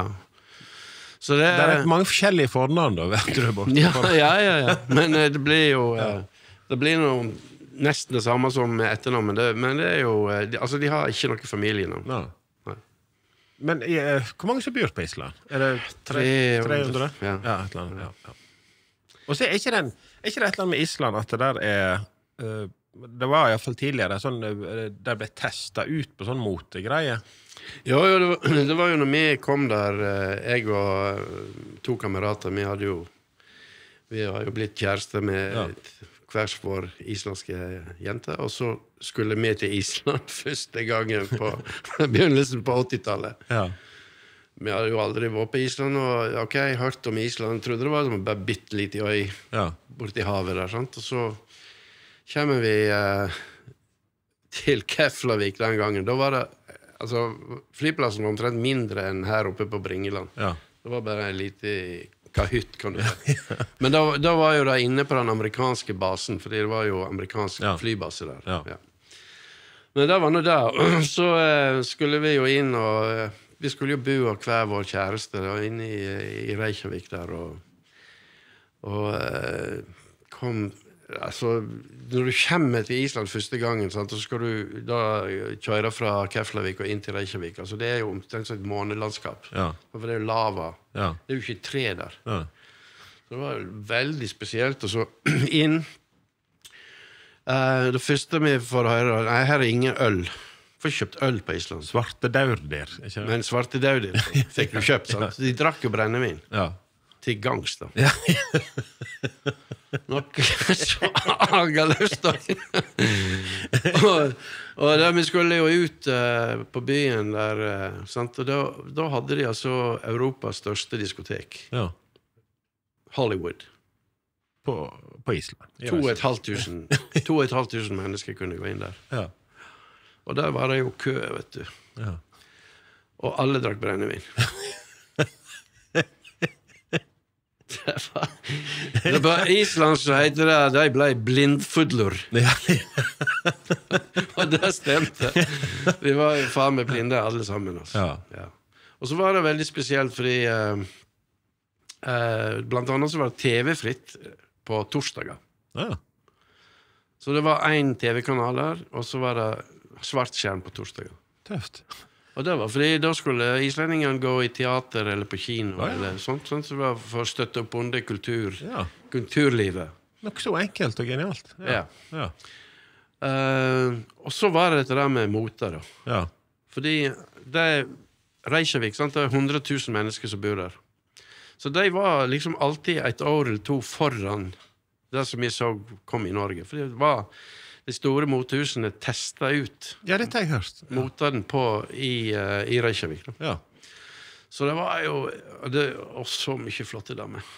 [SPEAKER 2] Så det
[SPEAKER 3] Det
[SPEAKER 2] er...
[SPEAKER 3] er mange forskjellige fornavn da, vet du bort.
[SPEAKER 2] Ja, ja, ja, ja. Men eh, det blir jo eh, Det blir noe nesten det samme som med etternavn, men det, men det er jo eh, de, altså de har ikke noe familienavn.
[SPEAKER 3] Ja.
[SPEAKER 2] Nei.
[SPEAKER 3] Men eh, hvor mange som bor på Island? Er det tre, tre hundre?
[SPEAKER 2] Ja.
[SPEAKER 3] Ja, et eller annet, ja, ja. Og så er ikke, den, er ikke det et eller annet med Island at det der er eh, det var i hvert fall tidligere sånn, eh, der ble testet ut på sånn motegreie.
[SPEAKER 2] Jo, jo, det var, det var jo når vi kom der, eh, jeg og eh, to kamerater, vi hadde jo vi har jo blitt kjærester med
[SPEAKER 3] Ja.
[SPEAKER 2] hver vår islandske jente, og så skulle vi til Island første gangen på begynnelsen på åttitallet.
[SPEAKER 3] Ja.
[SPEAKER 2] Vi hadde jo aldri vært på Island, og ok, jeg hørte om Island, trodde det var som bare bitte litt i øy
[SPEAKER 3] Ja.
[SPEAKER 2] borti havet der, sant? Og så kommer vi eh, til Keflavik den gangen. Da var det, altså, flyplassen var omtrent mindre enn her oppe på Bringeland.
[SPEAKER 3] Ja.
[SPEAKER 2] Det var bare en liten kahytt, kan du si. Men da, da var jo det inne på den amerikanske basen, fordi det var jo amerikansk
[SPEAKER 3] Ja.
[SPEAKER 2] flybase der.
[SPEAKER 3] Ja.
[SPEAKER 2] Ja. Men det var nå der. Så eh, skulle vi jo inn, og eh, vi skulle jo bo av hver vår kjæreste da, inne i, i Reykjavik der, og, og eh, kom, altså, når du kommer til Island første gangen, sant, så skal du da kjøre fra Keflavik og inn til Reykjavik, altså det er jo omtrent et månelandskap,
[SPEAKER 3] Ja.
[SPEAKER 2] for det er jo lava,
[SPEAKER 3] Ja.
[SPEAKER 2] det er jo ikke tre der.
[SPEAKER 3] Ja.
[SPEAKER 2] Så det var jo veldig spesielt, og så inn, eh, det første vi får høre, nei, her er ingen øl, får kjøpt øl på Island,
[SPEAKER 3] Svarte daurdyr, ikke det?
[SPEAKER 2] men svarte daudir fikk du kjøpt, sant? Så de drakk jo brennevin
[SPEAKER 3] Ja.
[SPEAKER 2] til gangs da.
[SPEAKER 3] Ja.
[SPEAKER 2] Noe så agaløst da. og, og da vi skulle jo ut uh, på byen der, uh, sant? Og da, da hadde de altså Europas største diskotek,
[SPEAKER 3] Ja.
[SPEAKER 2] Hollywood.
[SPEAKER 3] På, på Island. I
[SPEAKER 2] To og et
[SPEAKER 3] Reykjavik.
[SPEAKER 2] halvt tusen, to og et halvt tusen mennesker kunne gå inn der.
[SPEAKER 3] Ja.
[SPEAKER 2] Og der var det jo kø, vet du.
[SPEAKER 3] Ja.
[SPEAKER 2] Og alle drakk brennevin. det var, det var Island så heter det, de ble blindfudler.
[SPEAKER 3] Ja.
[SPEAKER 2] Og det stemte. Vi var jo faen med blinde alle sammen. Altså.
[SPEAKER 3] Ja.
[SPEAKER 2] Ja. Og så var det veldig spesielt, fordi eh, eh, blant annet så var det T V-fritt på torsdager.
[SPEAKER 3] Ja.
[SPEAKER 2] Så det var en T V-kanal der, og så var det svart skjerm på torsdager.
[SPEAKER 3] Tøft.
[SPEAKER 2] Og det var fordi da skulle islendingene gå i teater eller på kino,
[SPEAKER 3] Ja, ja.
[SPEAKER 2] eller sånt, sånt, så det var for å støtte opp under kultur,
[SPEAKER 3] Ja.
[SPEAKER 2] kulturlivet.
[SPEAKER 3] Noe så enkelt og genialt.
[SPEAKER 2] Ja.
[SPEAKER 3] Ja.
[SPEAKER 2] Eh, og så var det dette der med mote, da.
[SPEAKER 3] Ja.
[SPEAKER 2] Fordi det er Reykjavik, sant? Det er hundre tusen mennesker som bor der. Så de var liksom alltid et år eller to foran det som vi så kom i Norge. For det var de store motehusene testet ut
[SPEAKER 3] Ja, dette har jeg hørt. Ja.
[SPEAKER 2] moten på i, uh, i Reykjavik. Da.
[SPEAKER 3] Ja.
[SPEAKER 2] Så det var jo og det, og så mye flotte damer.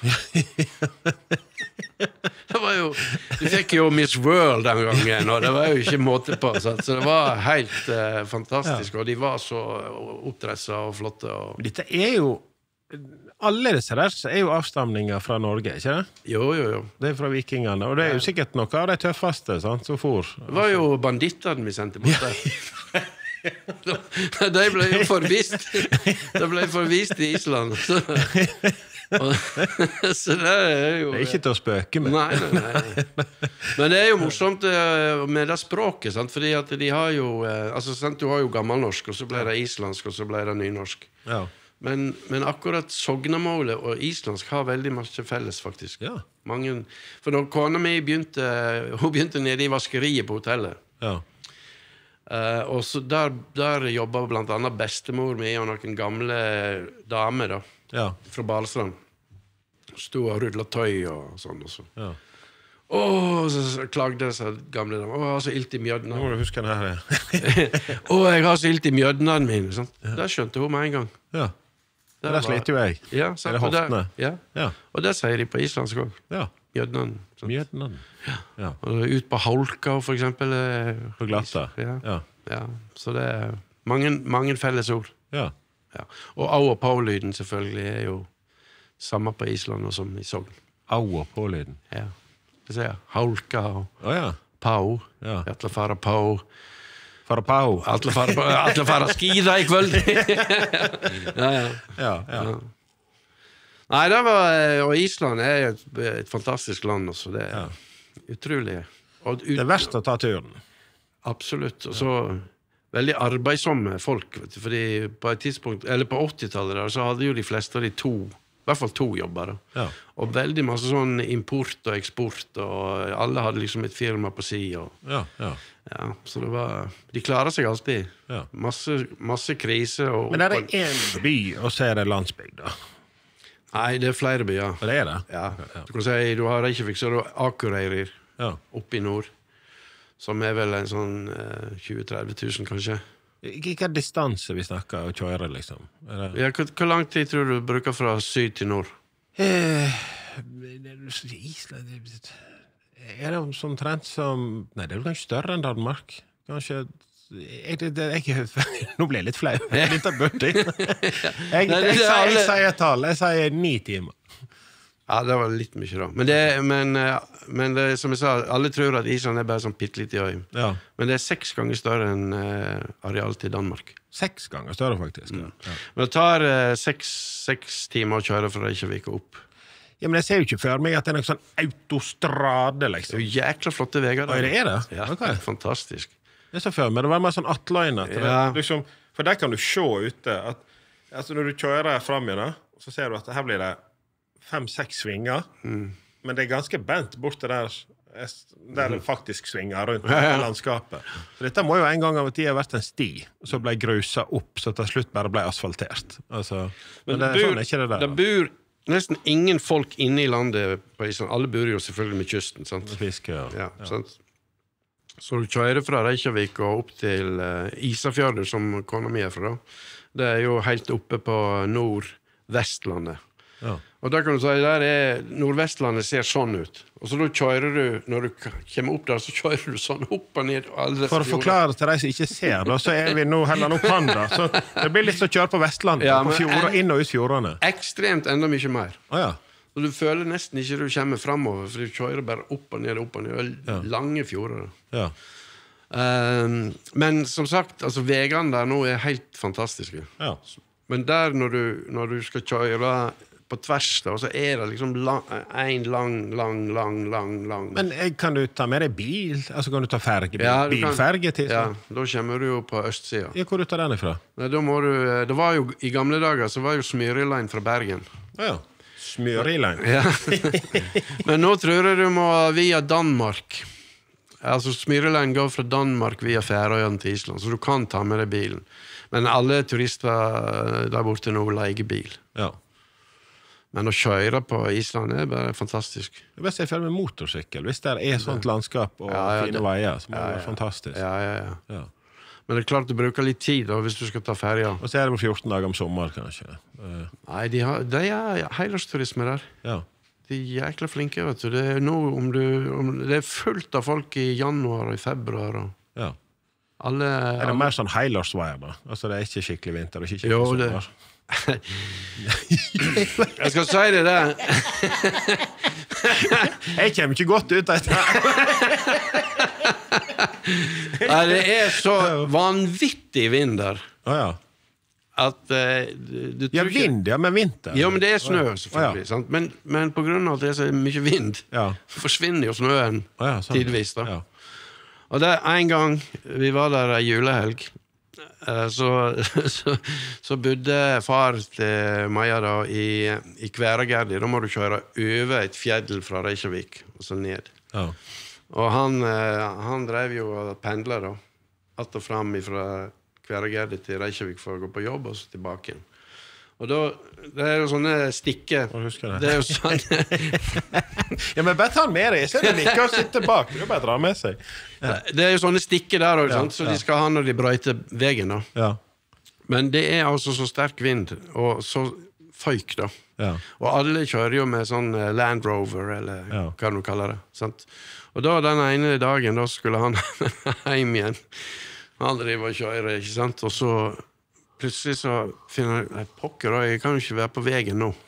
[SPEAKER 2] Det var jo Du fikk jo Miss World den gangen, og det var jo ikke måte på. Sant? Så det var helt uh, fantastisk, og de var så oppdresset og flotte. Og...
[SPEAKER 3] Dette er jo alle disse der er jo avstamninger fra Norge, ikke det?
[SPEAKER 2] Jo, jo, jo.
[SPEAKER 3] Det er fra vikingene, og det er jo sikkert noe av de tøffeste, sant, som for.
[SPEAKER 2] Det var jo bandittene vi sendte bort der. De ble jo forvist. De ble forvist i Island. Så, og, så det er jo...
[SPEAKER 3] Det er ikke til å spøke med.
[SPEAKER 2] Nei, nei, nei. Men det er jo morsomt med det språket, sant? Fordi at de har jo... Altså, sant? Du har jo gammelnorsk, og så ble det islandsk, og så ble det nynorsk.
[SPEAKER 3] Ja.
[SPEAKER 2] Men, men akkurat sognamålet og islandsk har veldig mye felles, faktisk.
[SPEAKER 3] Ja.
[SPEAKER 2] Mange, for når kona mi begynte, hun begynte nede i vaskeriet på hotellet.
[SPEAKER 3] Ja.
[SPEAKER 2] Uh, og så der, der jobbet blant annet bestemor mi og noen gamle damer da,
[SPEAKER 3] Ja.
[SPEAKER 2] fra Balestrand. Stod og rydlet tøy og sånn også.
[SPEAKER 3] Ja.
[SPEAKER 2] Åh, så, så klagde disse gamle damer. Åh, jeg har så ilt i
[SPEAKER 3] Nå
[SPEAKER 2] mjødene.
[SPEAKER 3] må du huske den her.
[SPEAKER 2] Åh, jeg har så ilt i mjødene mine. Sant? Det skjønte hun med en gang.
[SPEAKER 3] Ja.
[SPEAKER 2] Det
[SPEAKER 3] Det der sliter jo jeg.
[SPEAKER 2] Ja,
[SPEAKER 3] Er
[SPEAKER 2] sant?
[SPEAKER 3] det
[SPEAKER 2] Og
[SPEAKER 3] hoftene?
[SPEAKER 2] Ja.
[SPEAKER 3] Ja.
[SPEAKER 2] Og det sier de på islandsk også.
[SPEAKER 3] Ja.
[SPEAKER 2] Mjødene. sant?
[SPEAKER 3] Mjødnen. Ja.
[SPEAKER 2] Og ut på Haulka, for eksempel. eh,
[SPEAKER 3] På glatta.
[SPEAKER 2] Ja.
[SPEAKER 3] Ja.
[SPEAKER 2] Ja. Så det er mange, mange felles ord.
[SPEAKER 3] Ja.
[SPEAKER 2] Ja. Og au og pau-lyden selvfølgelig er jo samme på Island og som i Sogn.
[SPEAKER 3] Au og pålyden.
[SPEAKER 2] Ja. Det sier jeg. Haulka og
[SPEAKER 3] Åja.
[SPEAKER 2] pau.
[SPEAKER 3] Ja.
[SPEAKER 2] Atle fara pau.
[SPEAKER 3] Fara pau.
[SPEAKER 2] Atle fara, atle fara skida i kveld. ja, ja.
[SPEAKER 3] Ja, ja.
[SPEAKER 2] Nei, det var, og Island er et, et fantastisk land også. Det er utrolig. Og ut,
[SPEAKER 3] Det er verst å ta turen.
[SPEAKER 2] Absolutt. Og så veldig arbeidsomme folk, vet du, fordi på et tidspunkt, eller på åttitallet der, så hadde jo de fleste av de to, i hvert fall to jobber. Da.
[SPEAKER 3] Ja.
[SPEAKER 2] Og veldig masse sånn import og eksport, og alle hadde liksom et firma på si. Og,
[SPEAKER 3] Ja, ja.
[SPEAKER 2] ja, så det var, de klarer seg alltid.
[SPEAKER 3] Ja.
[SPEAKER 2] Masse, masse krise. Og,
[SPEAKER 3] Men er det en by, og så er det landsbygd, da?
[SPEAKER 2] Nei, det er flere byer.
[SPEAKER 3] Og det er det?
[SPEAKER 2] Ja. Du kan si, du har Reykjavik, så er det Akureyrir
[SPEAKER 3] Ja.
[SPEAKER 2] oppe i nord, som er vel en sånn eh, tjue til tretti tusen, kanskje.
[SPEAKER 3] Hva er distanse vi snakker å kjøre, liksom? Er det...
[SPEAKER 2] Ja, hvor, hvor lang tid tror du du bruker fra syd til nord?
[SPEAKER 3] Eh, Island Er det sånn trent som Nei, det er vel kanskje større enn Danmark. Kanskje jeg, det, det, jeg, Nå ble jeg litt flau. Litt av bøtti. Jeg, jeg, jeg, jeg, jeg sier et tall. Jeg sier ni timer.
[SPEAKER 2] Ja, det var litt mye da. Men, det, men, eh, men det, som jeg sa, alle tror at Island er bare sånn pittelite øy.
[SPEAKER 3] Ja.
[SPEAKER 2] Men det er seks ganger større enn eh, areal til Danmark.
[SPEAKER 3] Seks ganger større, faktisk. Ja. Ja.
[SPEAKER 2] Men det tar eh, seks, seks timer å kjøre fra Reykjavik og opp.
[SPEAKER 3] Ja, men jeg ser jo ikke for meg at det er noen sånn autostrade,
[SPEAKER 2] Det
[SPEAKER 3] liksom.
[SPEAKER 2] er jo jækla flotte veier
[SPEAKER 3] Oi,
[SPEAKER 2] der.
[SPEAKER 3] det er det?
[SPEAKER 2] Ja,
[SPEAKER 3] Ok.
[SPEAKER 2] fantastisk.
[SPEAKER 3] Det er så før, men det var mer sånn attløyne.
[SPEAKER 2] Ja.
[SPEAKER 3] Liksom, for der kan du se ute at altså når du kjører frem igjen, så ser du at her blir det fem-seks svinger,
[SPEAKER 2] Mm.
[SPEAKER 3] men det er ganske bent bort til der, der det faktisk svinger rundt
[SPEAKER 2] Ja, ja.
[SPEAKER 3] landskapet. Så dette må jo en gang av tida ha vært en sti, og så ble grusa opp, så til slutt bare ble asfaltert. Altså, men, det,
[SPEAKER 2] bor,
[SPEAKER 3] sånn er ikke det der.
[SPEAKER 2] det bor nesten ingen folk inne i landet på Island. Alle bor jo selvfølgelig med kysten, sant?
[SPEAKER 3] Fiske, ja.
[SPEAKER 2] Ja, sant? Så du kjører fra Reykjavik og opp til uh, Isafjörður, som kona mi er fra. Da. Det er jo helt oppe på nordvestlandet.
[SPEAKER 3] Ja.
[SPEAKER 2] Og da kan du si, der er Nordvestlandet ser sånn ut. Og så da kjører du, når du k- kommer opp der, så kjører du sånn opp og ned. Og alle disse
[SPEAKER 3] For å
[SPEAKER 2] fjordene.
[SPEAKER 3] forklare til de som ikke ser, da, så er vi nå heller opp handa. Så det blir litt som å kjøre på Vestlandet,
[SPEAKER 2] Ja,
[SPEAKER 3] på
[SPEAKER 2] men-
[SPEAKER 3] fjorder, inn og ut fjordene.
[SPEAKER 2] Ekstremt enda mye mer.
[SPEAKER 3] Å ja.
[SPEAKER 2] Og du føler nesten ikke du kommer fremover, for du kjører bare opp og ned, opp og ned. Og
[SPEAKER 3] Ja.
[SPEAKER 2] Lange fjorder.
[SPEAKER 3] Ja.
[SPEAKER 2] Um, men som sagt, altså vegene der nå er helt fantastiske.
[SPEAKER 3] Ja.
[SPEAKER 2] Men der når du, når du skal kjøre på tvers da, så er det liksom lang, en lang, lang, lang, lang, lang.
[SPEAKER 3] Men eh, kan du ta med deg bil? Altså kan du ta ferge?
[SPEAKER 2] Ja, du kan-
[SPEAKER 3] Bilferge til?
[SPEAKER 2] Ja,
[SPEAKER 3] sånn?
[SPEAKER 2] da kommer du jo på østsida.
[SPEAKER 3] Ja, hvor du tar den ifra?
[SPEAKER 2] Nei, da må du, det var jo, i gamle dager så var jo Smyrilein fra Bergen.
[SPEAKER 3] Å ja. Smørilein.
[SPEAKER 2] Ja. Men nå tror jeg du må via Danmark. Altså Smyrilein går fra Danmark via Færøyene til Island, så du kan ta med deg bilen. Men alle turister der borte nå leier bil.
[SPEAKER 3] Ja.
[SPEAKER 2] Men å kjøre på Island er bare fantastisk.
[SPEAKER 3] Det beste er med motorsykkel. Hvis det er sånt landskap og
[SPEAKER 2] Ja, ja,
[SPEAKER 3] fine
[SPEAKER 2] det-
[SPEAKER 3] veier, så må
[SPEAKER 2] Ja,
[SPEAKER 3] det
[SPEAKER 2] ja.
[SPEAKER 3] være fantastisk.
[SPEAKER 2] Ja, ja, ja.
[SPEAKER 3] Ja.
[SPEAKER 2] Men det er klart du bruker litt tid da, hvis du skal ta ferja.
[SPEAKER 3] Og så er det vel fjorten dager om sommer, kanskje. Eh,
[SPEAKER 2] Nei, de, har, de er helårsturisme der.
[SPEAKER 3] Ja.
[SPEAKER 2] De er jækla flinke, vet du. Det er, nå, om du om, det er fullt av folk i januar og i februar. Og
[SPEAKER 3] Ja.
[SPEAKER 2] alle,
[SPEAKER 3] Er det
[SPEAKER 2] alle
[SPEAKER 3] mer sånn helårsveier, da? Altså det er ikke skikkelig vinter og ikke skikkelig
[SPEAKER 2] Jo, det-
[SPEAKER 3] sommer?
[SPEAKER 2] Jeg skal si det der.
[SPEAKER 3] Jeg kommer ikke godt ut av dette.
[SPEAKER 2] Nei, det er så vanvittig vind der.
[SPEAKER 3] Åja.
[SPEAKER 2] At uh, du, du
[SPEAKER 3] Ja,
[SPEAKER 2] tror ikke...
[SPEAKER 3] vind, ja, men vinter.
[SPEAKER 2] Ja, men det er snø, selvfølgelig.
[SPEAKER 3] Åja.
[SPEAKER 2] Sant? Men, men på grunn av at det er så mye vind,
[SPEAKER 3] Ja.
[SPEAKER 2] forsvinner jo snøen
[SPEAKER 3] Åja, sånn.
[SPEAKER 2] tidvis. Da.
[SPEAKER 3] Ja.
[SPEAKER 2] Og det er en gang vi var der i julehelg, så, så, så bodde far til Maja da i, i Kværagerdi. Da må du kjøre over et fjell fra Reykjavik og så ned.
[SPEAKER 3] Ja.
[SPEAKER 2] Og han, han drev jo og pendlet da, att og fram fra Kværagerdi til Reykjavik for å gå på jobb og så tilbake igjen. Og da, det er jo sånne stikker.
[SPEAKER 3] Jeg husker det.
[SPEAKER 2] Det er jo sånne...
[SPEAKER 3] Ja, men bare ta den med deg, så er det like å sitte bak. Du bare dra med seg. Ja.
[SPEAKER 2] Det er jo sånne stikker der også,
[SPEAKER 3] Ja,
[SPEAKER 2] sant? Så
[SPEAKER 3] ja.
[SPEAKER 2] de skal ha når de brøyter vegen da.
[SPEAKER 3] Ja.
[SPEAKER 2] Men det er altså så sterk vind, og så føyk da.
[SPEAKER 3] Ja.
[SPEAKER 2] Og alle kjører jo med sånn Land Rover, eller
[SPEAKER 3] Ja.
[SPEAKER 2] hva du kaller det. Sant? Og da den ene dagen, da skulle han hjem igjen. Han driver og kjører, ikke sant? Og så plutselig så finner jeg, pokker da, jeg kan jo ikke være på vegen nå.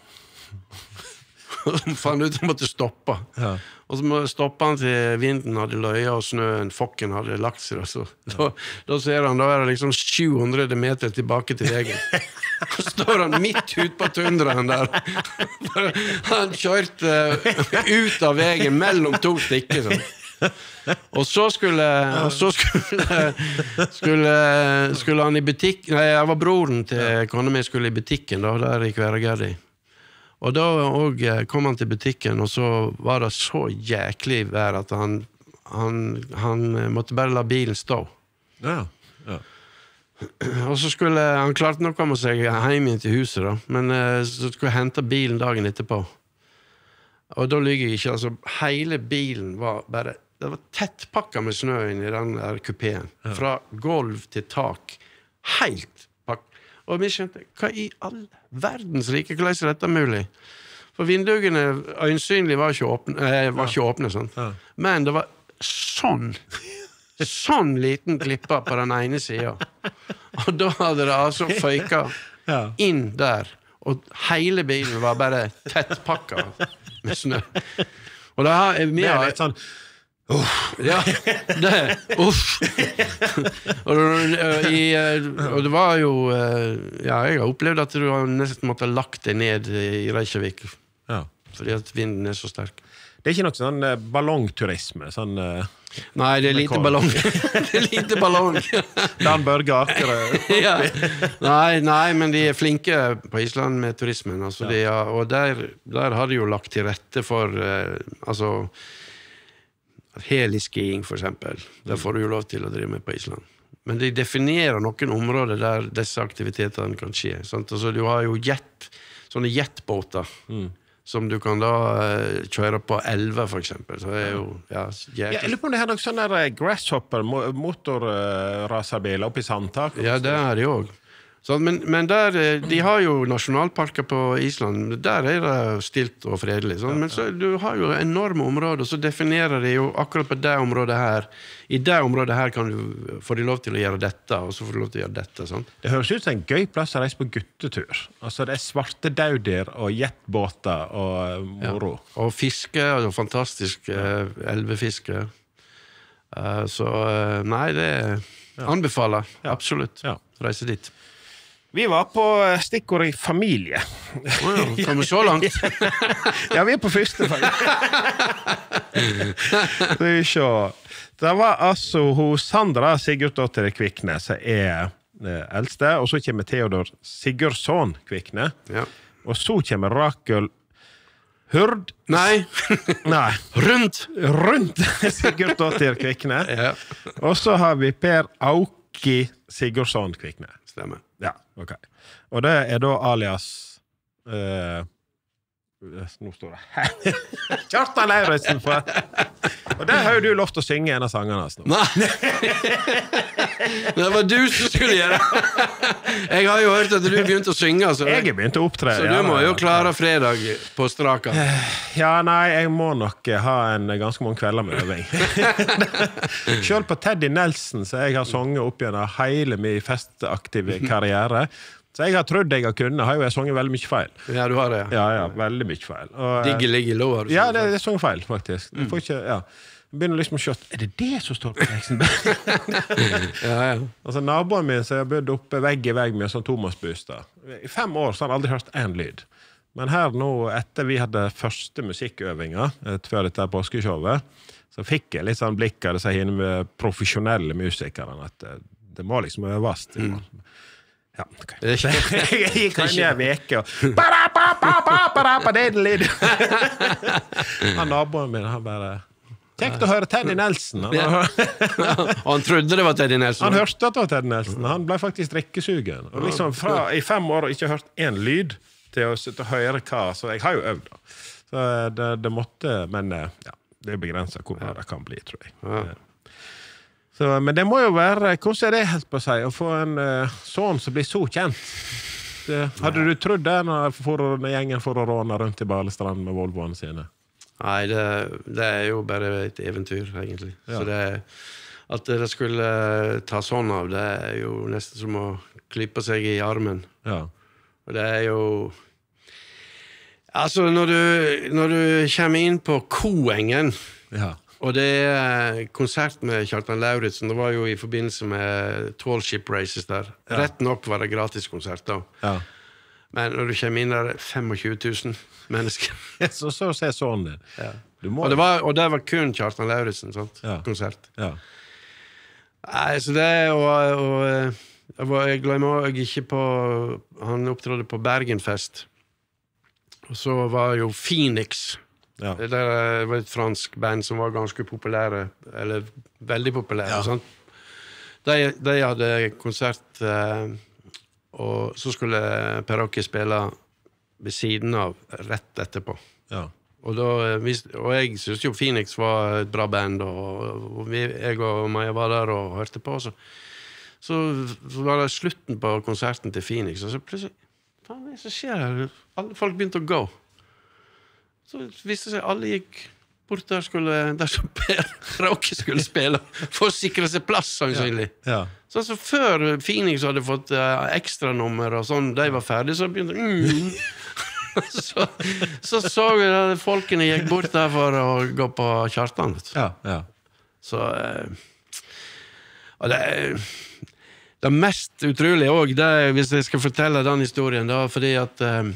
[SPEAKER 2] Og så fant ut at han måtte stoppe.
[SPEAKER 3] Ja.
[SPEAKER 2] Og så må stoppe han til vinden hadde løyet og snøen, fokken hadde lagt seg. Så. Da, da ser han, da er det liksom sju hundre meter tilbake til vegen. Så står han midt ut på tundraen der. Han kjørte ut av vegen mellom to stikker. Sånn. Og så skulle og så skulle, skulle skulle han i butikk nei, jeg var broren til kona mi skulle i butikken da, der i Kværagerdi. Og da og, kom han til butikken, og så var det så jæklig vær at han, han, han måtte bare la bilen stå.
[SPEAKER 3] Ja. Ja.
[SPEAKER 2] Og så skulle han klart nok komme seg hjem inn til huset da, men så skulle jeg hente bilen dagen etterpå. Og da lyger jeg ikke, altså hele bilen var bare det var tettpakket med snø inn i den der kupéen. Ja. Fra gulv til tak. Helt pakk. Og vi skjønte, hva i all verdens rike, hvordan er dette mulig? For vinduene øyensynlig var ikke åpne, eh, var ikke åpne sånn. Ja. Men det var sånn, sånn liten klippa på den ene siden. Og da hadde det altså føyket ja. inn der. Og hele bilen var bare tettpakket med snø. Og da har vi...
[SPEAKER 3] Det er litt sånn...
[SPEAKER 2] Uff. Ja, det uff. og, i, og det var jo ja, jeg har opplevd at du har nesten måttet lagt deg ned i Reykjavik
[SPEAKER 3] ja.
[SPEAKER 2] Fordi at vinden er så sterk.
[SPEAKER 3] Det er ikke noe sånn ballongturisme sånn,
[SPEAKER 2] nei, det er lite ballong det er lite ballong
[SPEAKER 3] Dan Børge Akerø
[SPEAKER 2] ja. nei, nei, men de er flinke på Island med turismen altså, ja. de, og der, der har de jo lagt til rette for altså heliskiing for eksempel, der får du jo lov til å drive med på Island. Men de definerer noen områder der disse aktivitetene kan skje. Sant? Altså, du har jo jet, sånne jetbåter, mm. som du kan da uh, kjøre på elve for eksempel. Så det er jo, ja,
[SPEAKER 3] ja, jeg lurer på om det er noen sånne grasshopper, motorracerbiler oppe i Sandtak.
[SPEAKER 2] Ja, det er det jo også. Så, men, men der, de har jo nasjonalparker på Island, der er det stilt og fredelig. Så, men så, du har jo enorme områder, så definerer de jo akkurat på det området her. I det området her kan du, får de lov til å gjøre dette, og så får du lov til å gjøre dette. Sånn.
[SPEAKER 3] Det høres ut som en gøy plass å reise på guttetur. Altså det er svarte dauder og jetbåter og moro.
[SPEAKER 2] Ja. Og fiske, og fantastisk uh, elvefiske. Uh, så uh, nei, det anbefaler, ja. Absolutt. Ja. Reise dit.
[SPEAKER 3] Vi var på stikkord i familie.
[SPEAKER 2] Oh ja, kan vi så langt?
[SPEAKER 3] ja, vi er på første familie. Det er ikke... Det var altså hos Sandra Sigurdsdottir Kvikne, som er eldste, og så kommer Theodor Sigurdsson Kvikne. Ja. Og så kommer Rakel Hurd...
[SPEAKER 2] Nei.
[SPEAKER 3] Nei.
[SPEAKER 2] Rundt.
[SPEAKER 3] Rundt Sigurdsdottir Kvikne. Ja. Og så har vi Per Auki Sigurdsson Kvikne.
[SPEAKER 2] Stemmer.
[SPEAKER 3] Ja, ok. Og det er da alias uh, nå står det her Kjartan Lauritzen for og der har jo du lov til å synge en av sangene altså.
[SPEAKER 2] Nei det var du som skulle gjøre jeg har jo hørt at du begynte å synge så
[SPEAKER 3] jeg har begynt å opptre
[SPEAKER 2] så du må jo klare fredag på straka
[SPEAKER 3] ja, nei, jeg må nok ha en ganske mange kvelder med øving selv på Teddy Nelson så jeg har sunget opp gjennom hele min festaktive karriere Så jeg har trodd jeg har kunnet, har jo jeg sunget veldig mye feil.
[SPEAKER 2] Ja, du har det,
[SPEAKER 3] ja. Ja, ja, veldig mye feil. Og,
[SPEAKER 2] Digge, ligge, lå, har du
[SPEAKER 3] ja, det, det er sunget feil, faktisk. Du får ikke, ja. Jeg begynner liksom å skjøtte, er det det som står på teksten?
[SPEAKER 2] ja, ja.
[SPEAKER 3] Altså, naboen min, så jeg bodde oppe vegg i vegg med sånn Thomas Bustad. I fem år så har han aldri hørt en lyd. Men her nå, etter vi hadde første musikkøvinger, før dette påskeshowet, så fikk jeg litt sånn blikk av disse henne profesjonelle musikerne, at det, det må liksom øves til. Mm. Ja, ok. Jeg gikk inn i en veke og ba-da-ba-ba-ba-ba-ba, det er den lyd. Han naboen min, han bare kjekt å høre Teddy Nelson. Han,
[SPEAKER 2] ja. Og han trodde det var Teddy Nelson.
[SPEAKER 3] Han hørte at det var Teddy Nelson. Han ble faktisk drikkesugen. Og liksom fra i fem år og ikke hørt en lyd til å, til å høre hva, så jeg har jo øvd da. Så det, det måtte, men ja, det er begrenset hvor det kan bli, tror jeg. Ja. Så, men det må jo være, hvordan er det helt på seg, å få en uh, sånn som blir så kjent? Det, hadde du trodd det når, for, når gjengen får å råne rundt i Balestrand med Volvoene sine?
[SPEAKER 2] Nei, det, det er jo bare et eventyr, egentlig. Ja. Så det, at det skulle ta sånn av, det er jo nesten som å klippe seg i armen. Ja. Og det er jo... Altså, når du, når du kommer inn på Koengen, ja. Og det er konsert med Kjartan Lauritsen, det var jo i forbindelse med Tall Ship Races der. Ja. Rett nok var det gratis konsert da. Ja. Men når du kommer inn der, tjuefem tusen mennesker.
[SPEAKER 3] så så ser sånn det.
[SPEAKER 2] Ja. Og, det var, og det var kun Kjartan Lauritsen, sant? Ja. Konsert. Ja. Nei, så det og, og, og jeg glemmer ikke på, han opptrådde på Bergenfest. Og så var jo Phoenix. Ja. Det var et fransk band som var ganske populære, eller veldig populære. Ja. Sant? De, de hadde konsert, eh, og så skulle Perocchi spille ved siden av, rett etterpå. Ja. Og, da, og jeg synes jo Phoenix var et bra band, og, og vi, jeg og Maja var der og hørte på. Så, så var det slutten på konserten til Phoenix, og så plutselig, faen, hva er det som skjer her? Alle folk begynte å gå. Så visste seg alle gikk bort der, skulle, der som Perocchi skulle spille, for å sikre seg plass, sannsynlig. Ja. Ja. Så altså, før Phoenix hadde fått uh, ekstra nummer og sånn, de var ferdige, så begynte mm. så, så så vi at folkene gikk bort der for å gå på Kjartan. Ja, ja. Så uh, og det det mest utrolige også, det er, hvis jeg skal fortelle den historien, da, fordi at uh,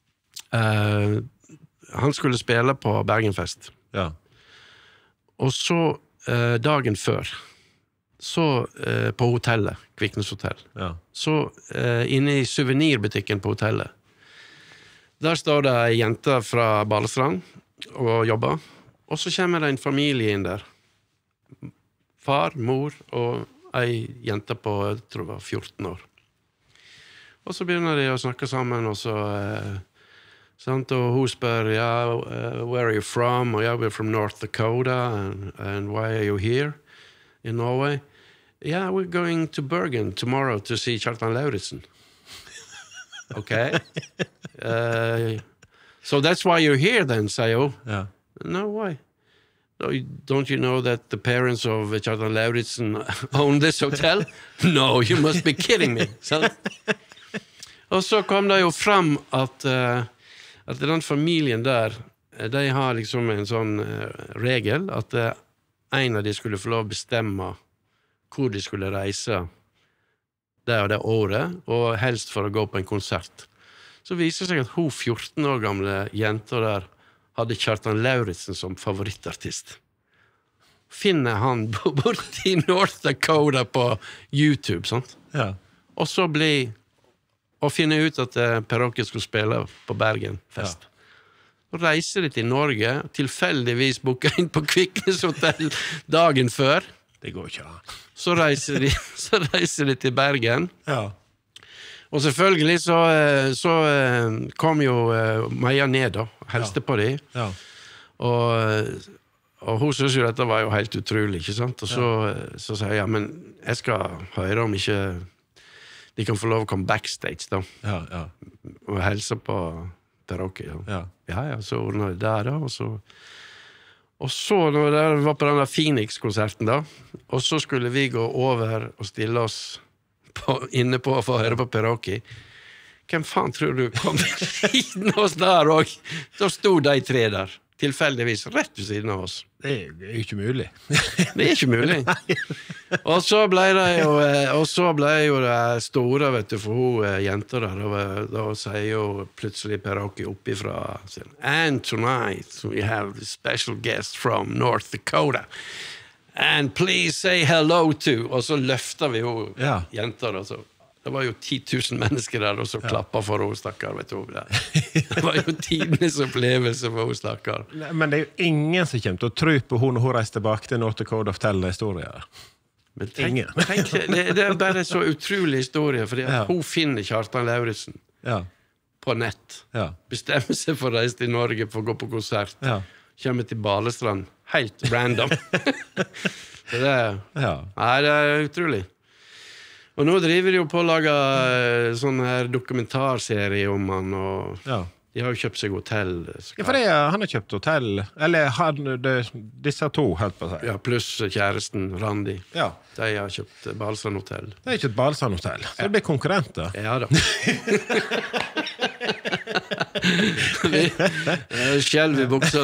[SPEAKER 2] uh, han skulle spille på Bergenfest. Ja. Og så eh, dagen før, så eh, på hotellet, Kviknes Hotel, ja. Så eh, inne i souvenirbutikken på hotellet, der står det en jente fra Balestrand og jobber, og så kommer det en familie inn der. Far, mor og en jente på, jeg tror det var fjorten år. Og så begynner de å snakke sammen, og så... Eh, Sant, og hun spør, ja, uh, where are you from? Og ja, we're from North Dakota, and, and why are you here in Norway? Yeah, we're going to Bergen tomorrow to see Kjartan Lauritsen. Okay. Uh, so that's why you're here then, say you. Yeah. No, why? No, don't you know that the parents of Kjartan Lauritsen own this hotel? No, you must be kidding me. Sant? Og så kom det jo fram at... Uh, at den familien der, de har liksom en sånn uh, regel, at uh, en av de skulle få lov å bestemme hvor de skulle reise det og det året, og helst for å gå på en konsert. Så viser det seg at hun fjorten år gamle jenter der hadde Kjartan Lauritsen som favorittartist. Finner han bort i North Dakota på YouTube, sant? Ja. Og så blir... og finne ut at uh, Perocchi skulle spille på Bergenfest. Ja. Og reiser de til Norge, tilfeldigvis booker inn på Kviknes Hotel dagen før.
[SPEAKER 3] Det går ikke.
[SPEAKER 2] Så reiser de, så reiser de til Bergen.
[SPEAKER 3] Ja.
[SPEAKER 2] Og selvfølgelig så, så kom jo Maja ned da, helste ja. På de. Ja. Og, og hun synes jo dette var jo helt utrolig, ikke sant? Og så, ja. Så sier jeg, ja, men jeg skal høre om ikke... de kan få lov å komme backstage da. Ja, ja. Og helse på Perocchi. Ja. Ja. ja, ja, så ordnet det der da, og så... Og så, når det var på denne Phoenix-konserten da, og så skulle vi gå over og stille oss på, inne på for å høre på Perocchi, hvem faen tror du kom inn oss der og da stod de tre der, tilfeldigvis rett ved siden av oss.
[SPEAKER 3] Det er jo ikke mulig.
[SPEAKER 2] Det er ikke mulig. Og så ble det jo, og så ble jo det store, vet du, for hun jenter der, da, da sier jo plutselig Peroki oppifra, and tonight we have a special guest from North Dakota. And please say hello to, og så løfter vi jo
[SPEAKER 3] Ja.
[SPEAKER 2] jenter, og så det var jo ti tusen mennesker der, og så klapper for henne, stakkar, vet du. Det var jo tidenes opplevelse for henne, stakkar.
[SPEAKER 3] Men det er jo ingen som kommer til å tro på hun når hun reiser tilbake til North Dakota og forteller historier.
[SPEAKER 2] Men tenk,
[SPEAKER 3] Ingen.
[SPEAKER 2] tenk, det, det er bare så utrolig historie, fordi at
[SPEAKER 3] Ja.
[SPEAKER 2] hun finner Kjartan Lauritsen
[SPEAKER 3] Ja,
[SPEAKER 2] på nett,
[SPEAKER 3] ja,
[SPEAKER 2] bestemmer seg for å reise til Norge for å gå på konsert,
[SPEAKER 3] ja.
[SPEAKER 2] kommer til Balestrand, helt random. Så det, er-
[SPEAKER 3] Ja.
[SPEAKER 2] nei, det er utrolig. Og nå driver de jo på å lage eh, sånn her dokumentarserie om han, og
[SPEAKER 3] Ja.
[SPEAKER 2] de har jo kjøpt seg hotell. så
[SPEAKER 3] Ja, for det, er- han har kjøpt hotell, eller han, det, disse to, helt på å si.
[SPEAKER 2] Ja, pluss kjæresten, Randi.
[SPEAKER 3] Ja.
[SPEAKER 2] De har kjøpt Balestrand hotell.
[SPEAKER 3] Det er ikke et Balsand-hotell, så det blir konkurrenter.
[SPEAKER 2] Ja da. Vi skjelv i buksa.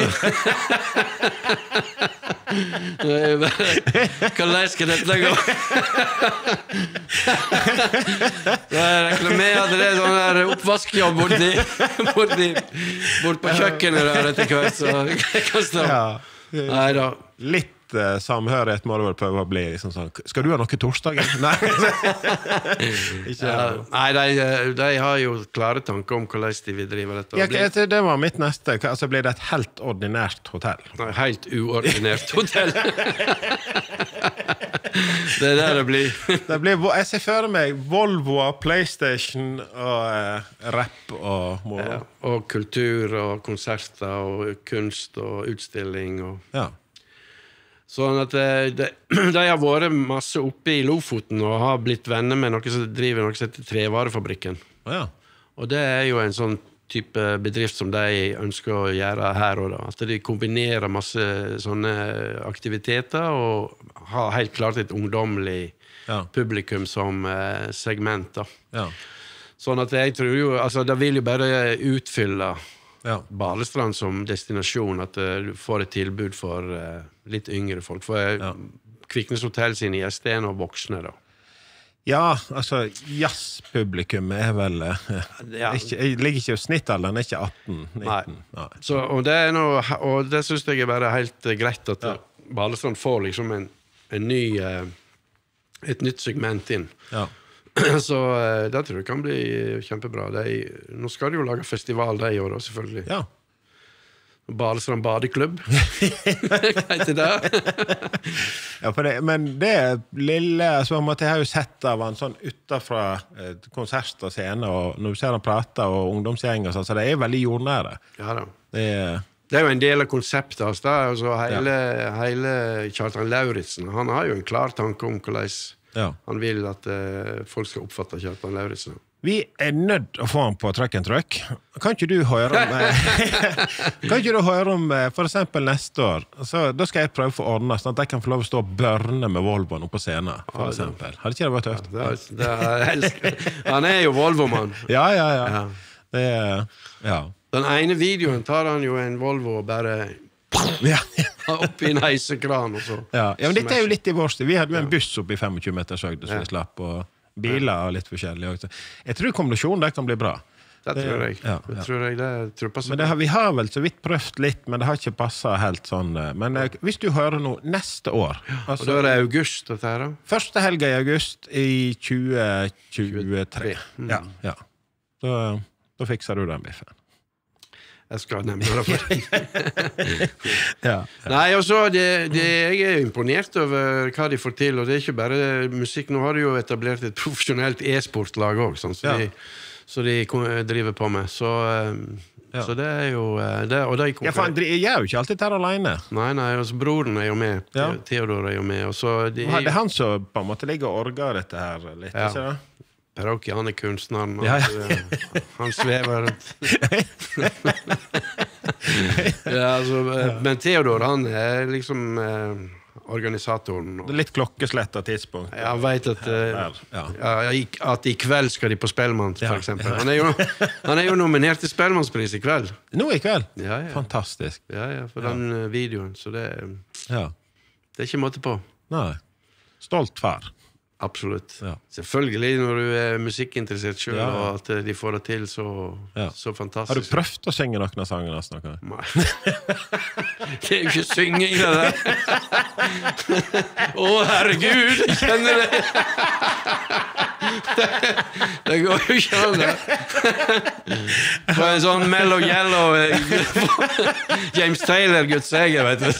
[SPEAKER 2] Hvordan skal dette gå? Jeg reklamerte det sånn der oppvaskjobb borti, borti, bort på kjøkkenet der etter hvert, så jeg kan stå.
[SPEAKER 3] Ja.
[SPEAKER 2] Neida.
[SPEAKER 3] Litt uh, samhørighet må det vel prøve å bli liksom sånn. Skal du ha noe torsdagen? Nei. Ikke,
[SPEAKER 2] Ja, nei, de, de har jo klare tanker om hvordan de vil drive dette.
[SPEAKER 3] ja, det det var mitt neste. Altså, blir det et helt ordinært hotell?
[SPEAKER 2] Nei, helt uordinert hotell. Det er der det blir.
[SPEAKER 3] Det blir, jeg ser for meg Volvo, Playstation og uh, rap og moro.
[SPEAKER 2] Ja, og kultur og konserter og kunst og utstilling og
[SPEAKER 3] Ja.
[SPEAKER 2] sånn at de, de har vært masse oppe i Lofoten og har blitt venner med noe som driver noe som heter Trevarefabrikken.
[SPEAKER 3] Ja.
[SPEAKER 2] Og det er jo en sånn type bedrift som de ønsker å gjøre her og da. At de kombinerer masse sånne aktiviteter og har helt klart et ungdomlig
[SPEAKER 3] Ja.
[SPEAKER 2] publikum som eh, segment da.
[SPEAKER 3] Ja.
[SPEAKER 2] Sånn at jeg tror jo, altså det vil jo bare utfylle
[SPEAKER 3] Ja.
[SPEAKER 2] Balestrand som destinasjon, at uh, du får et tilbud for uh, litt yngre folk. For uh,
[SPEAKER 3] Ja.
[SPEAKER 2] Kviknes Hotel sine gjester er nå voksne da.
[SPEAKER 3] Ja, altså, jazzpublikum er vel uh,
[SPEAKER 2] Ja.
[SPEAKER 3] ikke, Jeg ligger ikke i snittalderen, er ikke atten nitten. Nei.
[SPEAKER 2] Så, og det er noe, og det synes jeg er bare helt uh, greit at
[SPEAKER 3] Ja.
[SPEAKER 2] uh, Balestrand får liksom en, en ny, uh, et nytt segment inn.
[SPEAKER 3] Ja.
[SPEAKER 2] Så uh, det tror jeg kan bli kjempebra. De, nå skal de jo lage festival de år da, selvfølgelig.
[SPEAKER 3] Ja.
[SPEAKER 2] Balestrand badeklubb. Hva heter det?
[SPEAKER 3] Ja, for det, men det lille så måtte jeg har jo sett av han sånn utenfra eh, konsert og scene, og når du ser han prate og ungdomsgjeng og sånn, så det er veldig jordnære.
[SPEAKER 2] Ja da.
[SPEAKER 3] Det er,
[SPEAKER 2] Det er jo en del av konseptet hans. Altså, hele, hele Kjartan Lauritsen, han har jo en klar tanke om hvordan
[SPEAKER 3] ja.
[SPEAKER 2] han vil at uh, folk skal oppfatte Kjartan Lauritsen.
[SPEAKER 3] Vi er nødt å få han på Trøkk en Trøkk. Kan ikke du høre om eh, Kan ikke du høre om eh, for eksempel neste år, så da skal jeg prøve å få ordnet sånn at jeg kan få lov å stå og børne med Volvoen oppe på scenen, for eksempel. Hadde ikke det vært tøft?
[SPEAKER 2] Det, er- det er, jeg elsker. Han er jo Volvo-mann.
[SPEAKER 3] Ja, ja, ja.
[SPEAKER 2] Ja.
[SPEAKER 3] Det er, ja.
[SPEAKER 2] Den ene videoen tar han jo en Volvo og bare
[SPEAKER 3] Ja.
[SPEAKER 2] opp i en heisekran og så.
[SPEAKER 3] Ja. Ja, men dette er jo litt i vår stil. Vi hadde jo en buss oppe i tjuefem meters høyde, så
[SPEAKER 2] Ja.
[SPEAKER 3] vi slapp, og biler og litt forskjellig også. Jeg tror kombinasjonen der kan bli bra.
[SPEAKER 2] Det tror jeg.
[SPEAKER 3] Ja,
[SPEAKER 2] Det
[SPEAKER 3] ja.
[SPEAKER 2] tror jeg det tror passer.
[SPEAKER 3] Men det har, vi har vel så vidt prøvd litt, men det har ikke passet helt sånn. eh, Men eh, hvis du hører nå, neste år,
[SPEAKER 2] Og
[SPEAKER 3] altså,
[SPEAKER 2] da er det august dette her da.
[SPEAKER 3] første helga i august i tjue tjuetre.
[SPEAKER 2] Mm.
[SPEAKER 3] Ja, ja. Da, da fikser du den biffen.
[SPEAKER 2] Jeg skal nevne det for deg.
[SPEAKER 3] Ja.
[SPEAKER 2] Nei, og så det, det, jeg er imponert over hva de får til, og det er ikke bare musikk. Nå har de jo etablert et profesjonelt e-sportlag også, sånn, så,
[SPEAKER 3] Ja.
[SPEAKER 2] de, så de ko- driver på med. Så, um,
[SPEAKER 3] Ja.
[SPEAKER 2] så det er jo det, og de
[SPEAKER 3] Ja, for han dri- gjør jo ikke alltid dette alene.
[SPEAKER 2] Nei, nei, og så broren er jo med.
[SPEAKER 3] Ja.
[SPEAKER 2] Theodor er jo med, og så de,
[SPEAKER 3] Det er han som på en måte ligger og orger dette her litt,
[SPEAKER 2] Ja.
[SPEAKER 3] ikke det?
[SPEAKER 2] Peroki, han er kunstneren.
[SPEAKER 3] Ja, ja.
[SPEAKER 2] Han, han svever rundt. ja, altså, men Theodor, han er liksom eh, organisatoren. Og,
[SPEAKER 3] Det er litt klokkeslett av tidspunkt.
[SPEAKER 2] jeg vet at, uh,
[SPEAKER 3] Ja.
[SPEAKER 2] ja, i- at i kveld skal de på Spellemann, for
[SPEAKER 3] Ja,
[SPEAKER 2] eksempel. Han er, jo, han er jo nominert til Spellemannspris i kveld.
[SPEAKER 3] Nå i kveld?
[SPEAKER 2] Ja, ja.
[SPEAKER 3] Fantastisk.
[SPEAKER 2] Ja, ja, for den uh, videoen. Så det,
[SPEAKER 3] Ja.
[SPEAKER 2] det er ikke måte på.
[SPEAKER 3] Nei. Stolt far.
[SPEAKER 2] Absolutt.
[SPEAKER 3] Ja.
[SPEAKER 2] Selvfølgelig når du er musikkinteressert selv,
[SPEAKER 3] Ja.
[SPEAKER 2] og at de får det til så,
[SPEAKER 3] Ja.
[SPEAKER 2] så fantastisk.
[SPEAKER 3] Har du prøvd å synge noen av sangene? Noe?
[SPEAKER 2] Nei. Det er jo ikke synging, det der. Å, herregud, kjenner det. det. Det går jo ikke an, det. For en sånn Mellow Yellow James Taylor, Guds egen, vet du.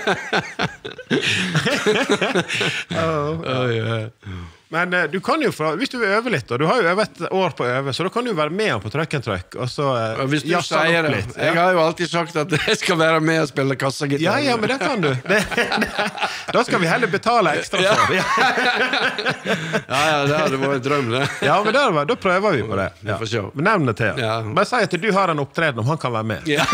[SPEAKER 3] Oh,
[SPEAKER 2] oh, yeah.
[SPEAKER 3] Men eh, du kan jo, fra, hvis du vil øve litt, og du har jo øvet et år på å øve, så da kan du være med på Trøkken Trøkk, og så eh,
[SPEAKER 2] Og Hvis du
[SPEAKER 3] jazze han
[SPEAKER 2] sier
[SPEAKER 3] opp
[SPEAKER 2] det.
[SPEAKER 3] litt.
[SPEAKER 2] Jeg har jo alltid sagt at jeg skal være med og spille kassagitar.
[SPEAKER 3] Ja, ja, men det kan du. Det, da skal vi heller betale ekstra for det.
[SPEAKER 2] Ja, ja, det hadde vært en drøm, det.
[SPEAKER 3] Ja, men da, da prøver vi på det.
[SPEAKER 2] Vi får se.
[SPEAKER 3] Men nevn det til.
[SPEAKER 2] Ja.
[SPEAKER 3] Bare si at du har en opptreden om han kan være med.
[SPEAKER 2] Ja.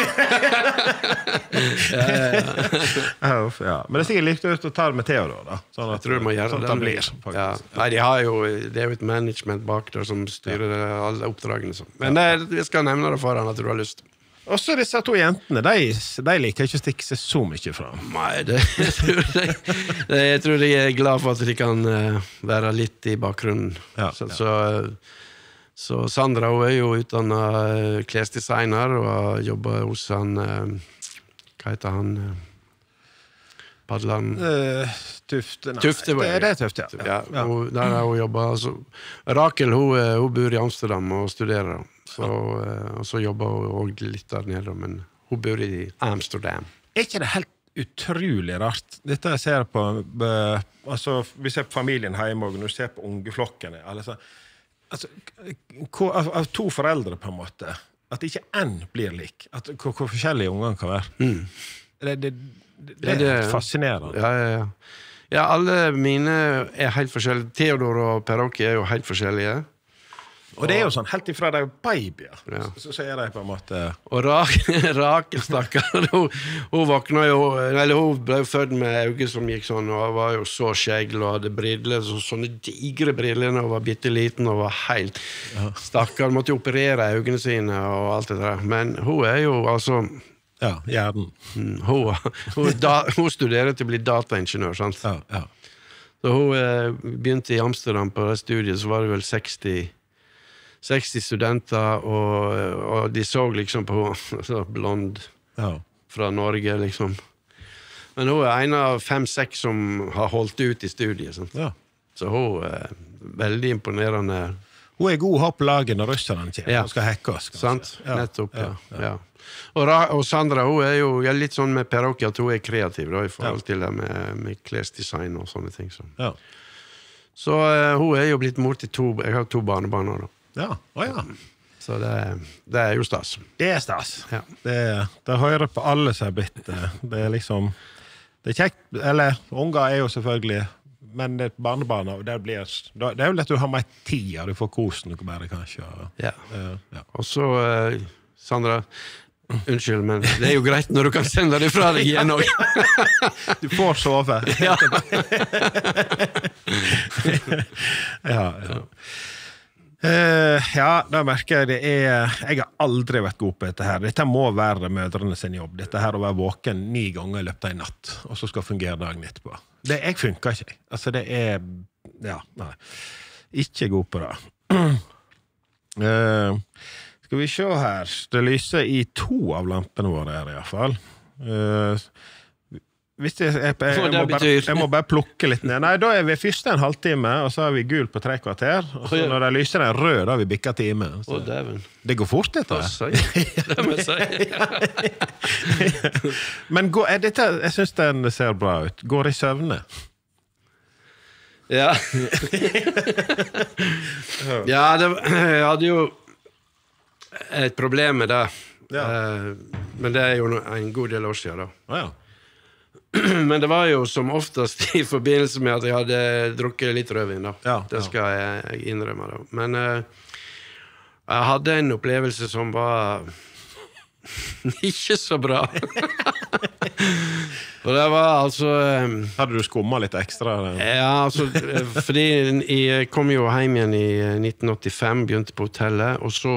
[SPEAKER 2] ja, ja, ja.
[SPEAKER 3] Ja, uff, ja. Men det er sikkert likt ut å ta det med Theodor, da. Sånn at,
[SPEAKER 2] Jeg tror du må gjøre
[SPEAKER 3] sånn at
[SPEAKER 2] det.
[SPEAKER 3] det blir, faktisk.
[SPEAKER 2] Ja. Nei, de har jo, det er jo et management bak der som styrer alle oppdragene. Så. Men det, jeg skal nevne det for han at du har lyst.
[SPEAKER 3] Og så disse to jentene, de, de liker ikke å stikke seg så mye fram.
[SPEAKER 2] Nei, det, jeg, tror de, det, jeg tror de er glad for at de kan uh, være litt i bakgrunnen.
[SPEAKER 3] Ja,
[SPEAKER 2] så,
[SPEAKER 3] ja.
[SPEAKER 2] Så, så Sandra hun er jo utdannet klesdesigner og har jobbet hos han uh, hva heter han? Padland?
[SPEAKER 3] Uh, Tufte, nei.
[SPEAKER 2] Tufte,
[SPEAKER 3] det, det er Tufte, ja.
[SPEAKER 2] Ja,
[SPEAKER 3] ja.
[SPEAKER 2] Hun, der har hun jobbet. Altså, Rakel hun, eh, hun bor i Amsterdam og studerer. Så, eh, og så jobber hun også litt der nede, men hun bor i Amsterdam.
[SPEAKER 3] Er ikke det helt utrolig rart? Dette jeg ser på, uh, altså, vi ser på familien hjemme, og når du ser på ungeflokkene, altså, altså, hvor, av, av to foreldre på en måte, at ikke en blir lik, at, hvor, hvor forskjellige ungene kan være.
[SPEAKER 2] Mm.
[SPEAKER 3] Det, det, det, det
[SPEAKER 2] Ja,
[SPEAKER 3] er
[SPEAKER 2] det-
[SPEAKER 3] fascinerende.
[SPEAKER 2] Ja, ja, ja. Ja, alle mine er helt forskjellige. Theodor og Per-Åke er jo helt forskjellige.
[SPEAKER 3] Og det er jo sånn, helt ifra de er babyer,
[SPEAKER 2] Ja.
[SPEAKER 3] så, så er de på en måte...
[SPEAKER 2] Og Rakel, Rakel stakkar, hun, hun vakna jo, eller hun ble jo født med øyne som gikk sånn, og hun var jo så skjegl og hadde briller, så, sånne digre briller når hun var bitteliten og var helt stakkar, måtte jo operere øynene sine og alt det der. Men hun er jo altså...
[SPEAKER 3] Ja, hjernen.
[SPEAKER 2] Mm, Hun, hun, da, hun studerer til å bli dataingeniør, sant?
[SPEAKER 3] Ja, ja.
[SPEAKER 2] Så hun eh, begynte i Amsterdam på det studiet, så var det vel seksti, seksti studenter, og, og de så liksom på henne, så blond
[SPEAKER 3] Ja.
[SPEAKER 2] fra Norge, liksom. Men hun er en av fem-seks som har holdt ut i studiet, sant?
[SPEAKER 3] Ja.
[SPEAKER 2] Så hun er veldig imponerende.
[SPEAKER 3] Hun er god å ha på laget når russerne kommer,
[SPEAKER 2] Ja.
[SPEAKER 3] og skal hacke oss. kanskje.
[SPEAKER 2] Sant?
[SPEAKER 3] Ja.
[SPEAKER 2] Nettopp, ja.
[SPEAKER 3] Ja.
[SPEAKER 2] ja. Og, Ra og Sandra, hun er jo jeg er litt sånn med Per-Åke, at hun er kreativ da, i forhold
[SPEAKER 3] Ja.
[SPEAKER 2] til det med, med klesdesign og sånne ting. Så,
[SPEAKER 3] Ja.
[SPEAKER 2] så uh, hun er jo blitt mor til to, jeg har to barnebarn nå da.
[SPEAKER 3] Ja. Å ja.
[SPEAKER 2] Så det, det er jo stas.
[SPEAKER 3] Det er stas.
[SPEAKER 2] Ja.
[SPEAKER 3] Det, det hører på alle som er blitt. eh, Det er liksom... Det er kjekt, eller unger er jo selvfølgelig, men det er barnebarna, og det blir... Det er jo lett å ha mer tid, og du får kosen noe bedre, kanskje. og-
[SPEAKER 2] Ja.
[SPEAKER 3] eh, ja.
[SPEAKER 2] Og så, uh, Sandra, unnskyld, men det er jo greit når du kan sende det fra deg igjen også.
[SPEAKER 3] Du får sove.
[SPEAKER 2] Ja.
[SPEAKER 3] Ja, ja. Eh, ja, da merker jeg det er... Jeg har aldri vært god på dette her. Dette må være mødrene sin jobb. Dette her å være våken ni ganger i løpet av en natt, og så skal fungere dagen etterpå. Det, jeg funker ikke. Altså, det er... Ja, nei. Ikke god på det. Eh, skal vi se her. Det lyser i to av lampene våre her, i hvert fall. Eh, hvis jeg, jeg, jeg, jeg, må bare, jeg må bare plukke litt ned. Nei, da er vi første en halvtime, og så har vi gul på tre kvarter. Og så når det lyser den rød, da har vi bikket time. Så.
[SPEAKER 2] Å, dæven.
[SPEAKER 3] Det går fort, dette.
[SPEAKER 2] Hva sier det må jeg si?
[SPEAKER 3] Men går, er dette, jeg synes den ser bra ut. Går i søvne.
[SPEAKER 2] Ja. Ja, det, jeg hadde jo et problem med det.
[SPEAKER 3] Ja.
[SPEAKER 2] Eh, Men det er jo no- en god del år siden da.
[SPEAKER 3] Å ja.
[SPEAKER 2] Men det var jo som oftest i forbindelse med at jeg hadde drukket litt rødvin da.
[SPEAKER 3] Ja,
[SPEAKER 2] Det
[SPEAKER 3] ja.
[SPEAKER 2] skal jeg innrømme da. Men eh, jeg hadde en opplevelse som var ikke så bra. Og det var altså um,
[SPEAKER 3] Hadde du skummet litt ekstra?
[SPEAKER 2] Ja, altså fordi jeg kom jo hjem igjen i nitten åttifem, begynte på hotellet, og så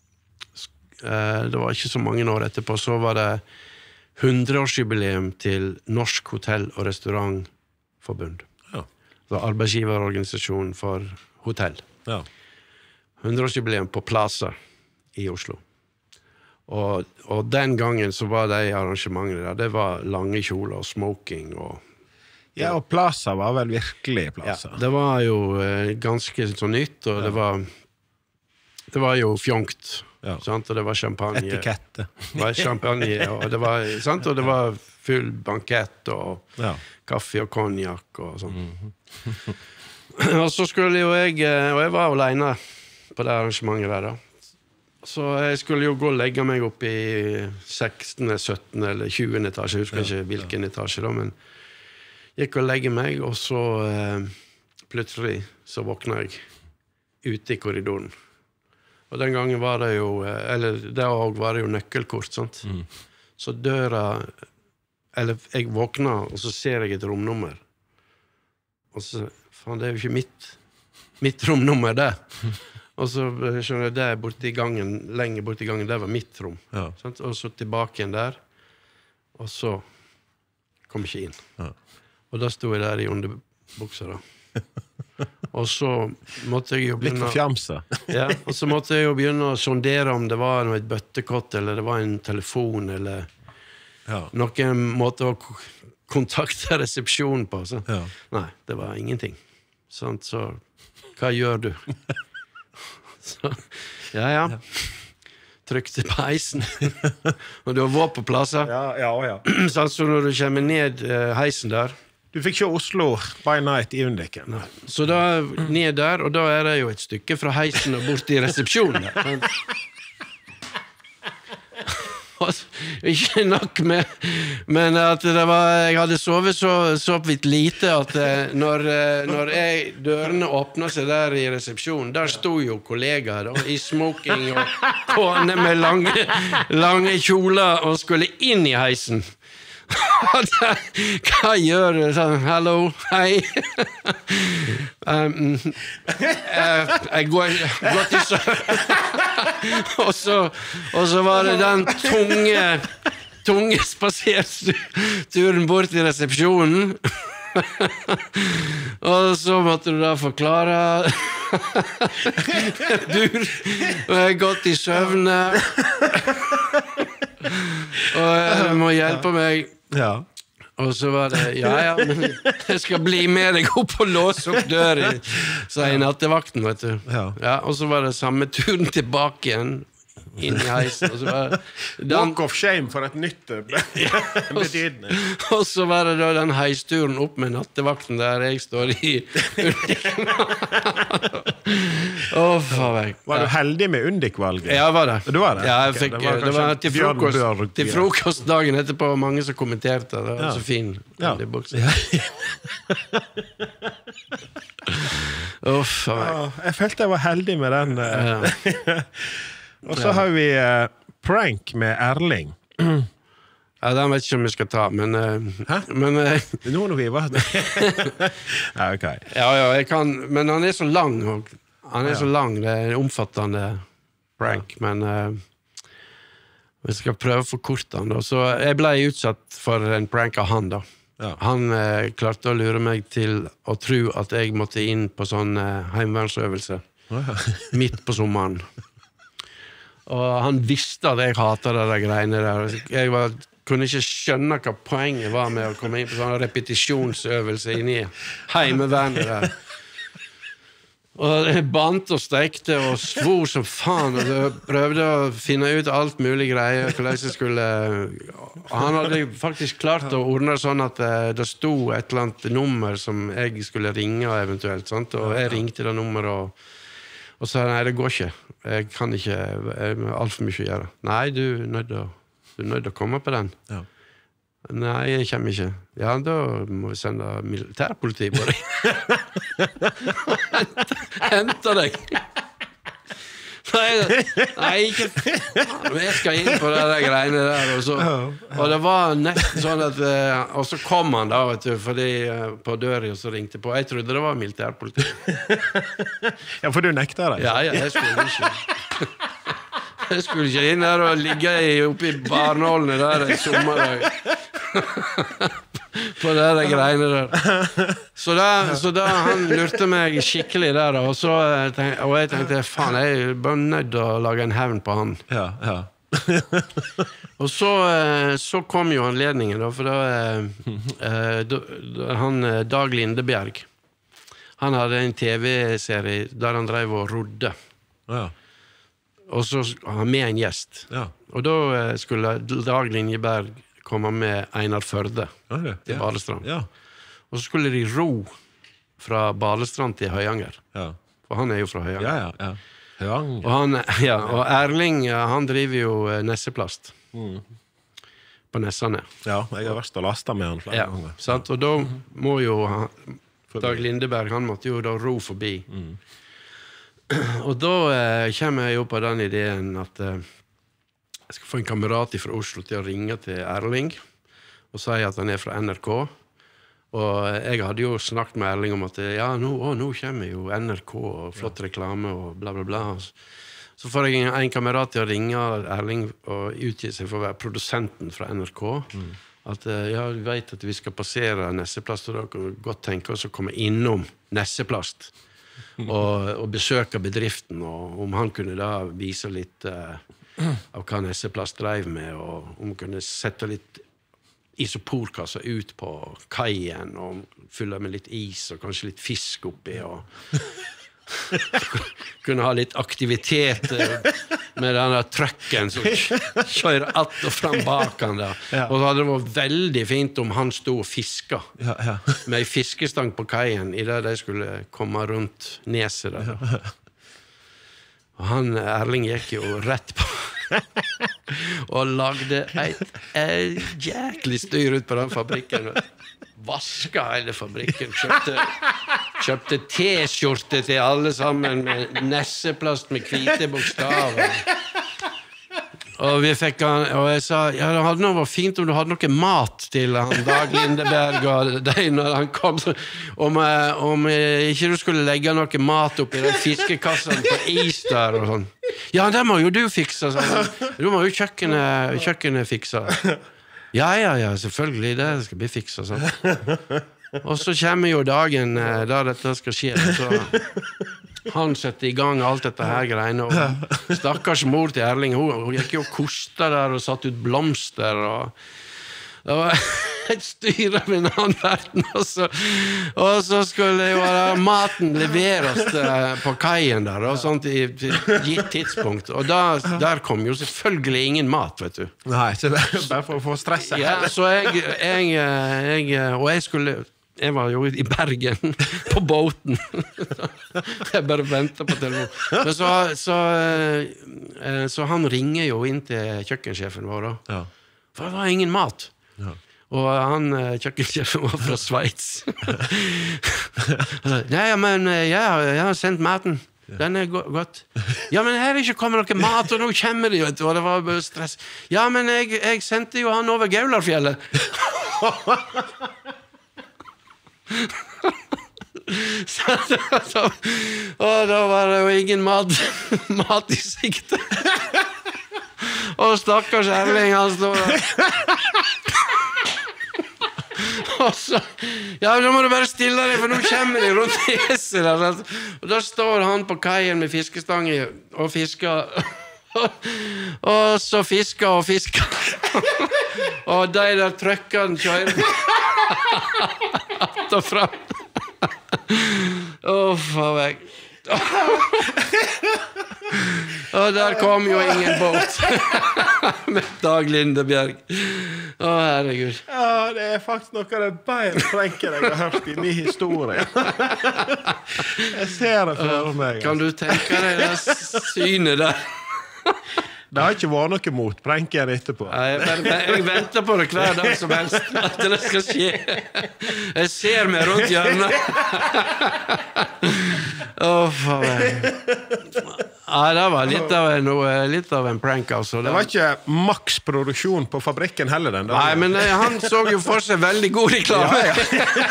[SPEAKER 2] uh, det var ikke så mange år etterpå, så var det hundreårsjubileum til Norsk Hotell- og Restaurantforbund.
[SPEAKER 3] Ja.
[SPEAKER 2] Det var arbeidsgiverorganisasjon for hotell.
[SPEAKER 3] Ja.
[SPEAKER 2] hundreårsjubileum på Plaza i Oslo. Og, og den gangen så var de arrangementene der, det var lange kjoler og smoking og...
[SPEAKER 3] Ja, og Plaza var vel virkelig Plaza.
[SPEAKER 2] Ja, det var jo eh, ganske så nytt, og ja. det var det var jo fjongt, ja. sant? Og det var champagne.
[SPEAKER 3] Etikette.
[SPEAKER 2] Det var champagne, og det var, sant? Og det var full bankett og
[SPEAKER 3] ja.
[SPEAKER 2] kaffe og konjak og sånn. Mm-hmm. Og så skulle jo jeg, og jeg var alene på det arrangementet der da, så jeg skulle jo gå og legge meg opp i sekstende, syttende eller tjuende etasje, jeg husker ikke hvilken etasje da, men gikk og legge meg, og så eh, plutselig så våkna jeg ute i korridoren. Og den gangen var det jo, eller det var det jo nøkkelkort, sant? Mm. Så døra, eller jeg våkna, og så ser jeg et romnummer. Og så, faen, det er jo ikke mitt, mitt romnummer det. Og så skjønner jeg, det er borte i gangen, lenger borte i gangen, det var mitt rom. Ja. Sant? Og så tilbake igjen der, og så kom jeg ikke inn. Ja. Og da stod jeg der i underbukser da. Og så måtte jeg jo begynne...
[SPEAKER 3] Litt for fjamse.
[SPEAKER 2] Ja, og så måtte jeg jo begynne å sondere om det var noe et bøttekott, eller det var en telefon, eller ja. noen måte å kontakte resepsjonen på. Så. Ja. Nei, det var ingenting. Sånn, så hva gjør du? Så, ja, ja. Trykte på heisen. Og du var på plasser.
[SPEAKER 3] Ja, ja, ja.
[SPEAKER 2] Sånn, så når du kommer ned uh, heisen der.
[SPEAKER 3] Du fikk ikke Oslo by night i Undiken.
[SPEAKER 2] Så da ned der, og da er det jo et stykke fra heisen og bort i resepsjonen der. Ikke nok med, men at det var, jeg hadde sovet så, så vidt lite at når, når jeg, dørene åpnet seg der i resepsjonen, der stod jo kollegaer da, i smoking og kone med lange, lange kjoler og skulle inn i heisen. Hva gjør du? Sånn, hallo, hei. um, uh, jeg går, går til søvn. og, så, og så var det den tunge, tunge spaserturen bort til resepsjonen. Og så måtte du da forklare du har gått i søvne og du må hjelpe meg.
[SPEAKER 3] Ja.
[SPEAKER 2] Og så var det, ja, ja, men jeg skal bli med deg opp og låse opp døren, sa jeg nattevakten, vet du. Ja. Ja, og så var det samme turen tilbake igjen, inn i heisen. Og så var det, den,
[SPEAKER 3] walk of shame for et nytt betydning.
[SPEAKER 2] Og så var det da den heisturen opp med nattevakten der jeg står i. Åh, faen meg.
[SPEAKER 3] Var du heldig med Undik-valget?
[SPEAKER 2] Ja, var det.
[SPEAKER 3] Du var det?
[SPEAKER 2] Ja, jeg fikk, det var, det var til, frokost, til frokost dagen etterpå, mange som kommenterte det. Det var ja. så fin.
[SPEAKER 3] Ja.
[SPEAKER 2] Ja. Åh, faen meg.
[SPEAKER 3] Ja, jeg følte jeg var heldig med den.
[SPEAKER 2] Ja.
[SPEAKER 3] Og så har vi uh, prank med Erling.
[SPEAKER 2] Ja, den vet ikke om vi skal ta, men... Uh,
[SPEAKER 3] Hæ?
[SPEAKER 2] Men, uh,
[SPEAKER 3] Nå er vi var ja, ok.
[SPEAKER 2] Ja, ja, jeg kan... Men han er så lang, og han er ja. så lang, det er en omfattende prank, ja. men... Uh, vi skal prøve for kort han da. Så jeg ble utsatt for en prank av han da. Ja. Han uh, klarte å lure meg til å tro at jeg måtte inn på sånn uh, heimevernsøvelse. Ja. Midt på sommeren. Og han visste at jeg hatet det der greiene der. Jeg var, kunne ikke skjønne hva poenget var med å komme inn på sånn repetisjonsøvelse inni heimevernet der. Og jeg bant og stekte og svor som faen, og jeg prøvde å finne ut alt mulig greier, hvordan jeg skulle... Og han hadde faktisk klart å ordne sånn at det stod et eller annet nummer som jeg skulle ringe eventuelt, sant? Og jeg ringte det nummeret og... Og så sa jeg, nei, det går ikke. Jeg kan ikke, jeg har alt for mye å gjøre. Nei, du er nødt til å, du er nødt til å komme på den. Ja. Nei, jeg kommer ikke. Ja, da må vi sende militærpoliti på deg. Hente deg. Nei, nei, ikke faen, jeg skal inn på det der greiene der og, så, og det var nesten sånn at og så kom han da, vet du, fordi på døren så ringte på, jeg trodde det var militærpoliti.
[SPEAKER 3] Ja, for du nekta det?
[SPEAKER 2] Ja, ja, jeg skulle ikke jeg skulle ikke inn der og ligge oppe i barnålene der en sommerdag på det der greiene der. Så da, så da han lurte meg skikkelig der, og, så, og jeg tenkte, faen, jeg er bare nødt til å lage en hevn på han.
[SPEAKER 3] Ja, ja.
[SPEAKER 2] Og så, så kom jo anledningen da, for da, da han Dag Lindebjerg, han hadde en tv-serie der han drev og rodde.
[SPEAKER 3] Ja.
[SPEAKER 2] Og så han med en gjest.
[SPEAKER 3] Ja.
[SPEAKER 2] Og da skulle Dag Lindebjerg komme med Einar Førde
[SPEAKER 3] Okay.
[SPEAKER 2] til
[SPEAKER 3] Ja.
[SPEAKER 2] Balestrand.
[SPEAKER 3] Ja.
[SPEAKER 2] Og så skulle de ro fra Balestrand til Høyanger.
[SPEAKER 3] Ja.
[SPEAKER 2] For han er jo fra Høyanger.
[SPEAKER 3] Ja, ja, ja. Høyanger.
[SPEAKER 2] Og, han, ja, og Erling, han driver jo Nesseplast.
[SPEAKER 3] Mm.
[SPEAKER 2] På Nessane.
[SPEAKER 3] Ja, jeg har vært og lastet med han flere
[SPEAKER 2] Ja,
[SPEAKER 3] ganger.
[SPEAKER 2] sant? Og da må jo han, Dag Lindeberg, han måtte jo da ro forbi.
[SPEAKER 3] Mm.
[SPEAKER 2] Og da eh, kommer jeg jo på den ideen at eh, jeg skal få en kamerat fra Oslo til å ringe til Erling og si at han er fra N R K. Og jeg hadde jo snakket med Erling om at ja, nå, å, nå kommer jo N R K og flott reklame og bla bla bla. Så får jeg en kamerat til å ringe Erling og utgi seg for å være produsenten fra N R K. Mm. At ja, vi vet at vi skal passere Nesseplast, og da kan vi godt tenke oss å komme innom Nesseplast. Og, og besøke bedriften, og om han kunne da vise litt uh, av hva Nesseplast drev med, og om han kunne sette litt isoporkasser ut på kaien, og fylle med litt is, og kanskje litt fisk oppi, og kunne ha litt aktivitet med denne trucken som kjører att og fram bak han der. Ja. Og så hadde det vært veldig fint om han stod og fiska
[SPEAKER 3] Ja, ja.
[SPEAKER 2] med en fiskestang på kaien i det de skulle komme rundt neset der. Ja. Og han, Erling, gikk jo rett på og lagde et, et jæklig styr ut på den fabrikken. Vaska hele fabrikken, kjøpte, kjøpte t-skjorte til alle sammen med nesseplast med hvite bokstaver. Og vi fikk han, og jeg sa, ja, det hadde vært fint om du hadde noe mat til han Dag Lindeberg og deg når han kom, om, om ikke du skulle legge noe mat opp i den fiskekassen på is der og sånn. Ja, det må jo du fikse, sånn. Du må jo kjøkkenet, kjøkkenet fikse. Ja, ja, ja, selvfølgelig, det skal bli fiksa, sånn. Og så kommer jo dagen der dette skal skje, så han setter i gang alt dette her greiene, og stakkars mor til Erling, hun, hun gikk jo og kosta der og satt ut blomster, og det var et styre med en annen verden, og så, og så skulle jo maten leveres på kaien der, og sånt i et gitt tidspunkt, og da, der kom jo selvfølgelig ingen mat, vet du.
[SPEAKER 3] Nei, så bare for å få stresset.
[SPEAKER 2] Ja, så jeg, jeg, jeg, og jeg skulle, jeg var jo i Bergen på båten. Jeg bare ventet på telefonen. Men så, så, så han ringer jo inn til kjøkkensjefen vår da.
[SPEAKER 3] Ja.
[SPEAKER 2] For det var ingen mat.
[SPEAKER 3] Ja.
[SPEAKER 2] Og han, kjøkkensjefen var fra Sveits. Nei, men jeg, jeg har sendt maten. Den er go- godt. Ja, men her er ikke kommet noe mat, og nå kommer de, vet du, og det var bare stress. Ja, men jeg, jeg sendte jo han over Gaularfjellet. så, så, og da var det jo ingen mat, mat i sikte. Og stakkars Erling, han står der. Og så, ja, da må du bare stille deg, for nå kommer de rundt neset der. Og da står han på kaien med fiskestanger og fisker. Og så fisker og fisker. Og de der trøkkene kjører att og fram. Åh, faen meg. Og der kom jo ingen båt med Dag Lindebjerg. Å, herregud.
[SPEAKER 3] Ja, det er faktisk noe av det bedre flenker jeg har hørt i min historie. Jeg ser det for meg.
[SPEAKER 2] Kan du tenke deg det synet der?
[SPEAKER 3] Det har ikke vært noe motbrenker etterpå.
[SPEAKER 2] Jeg, jeg, jeg venter på det hver dag som helst at det skal skje. Jeg ser meg rundt hjørnet. Åh, faen. Ja, det var litt av en, litt av en prank, altså.
[SPEAKER 3] Det var ikke maks produksjon på fabrikken heller den dagen.
[SPEAKER 2] Nei, men eh, han så jo for seg veldig god reklame.
[SPEAKER 3] Ja,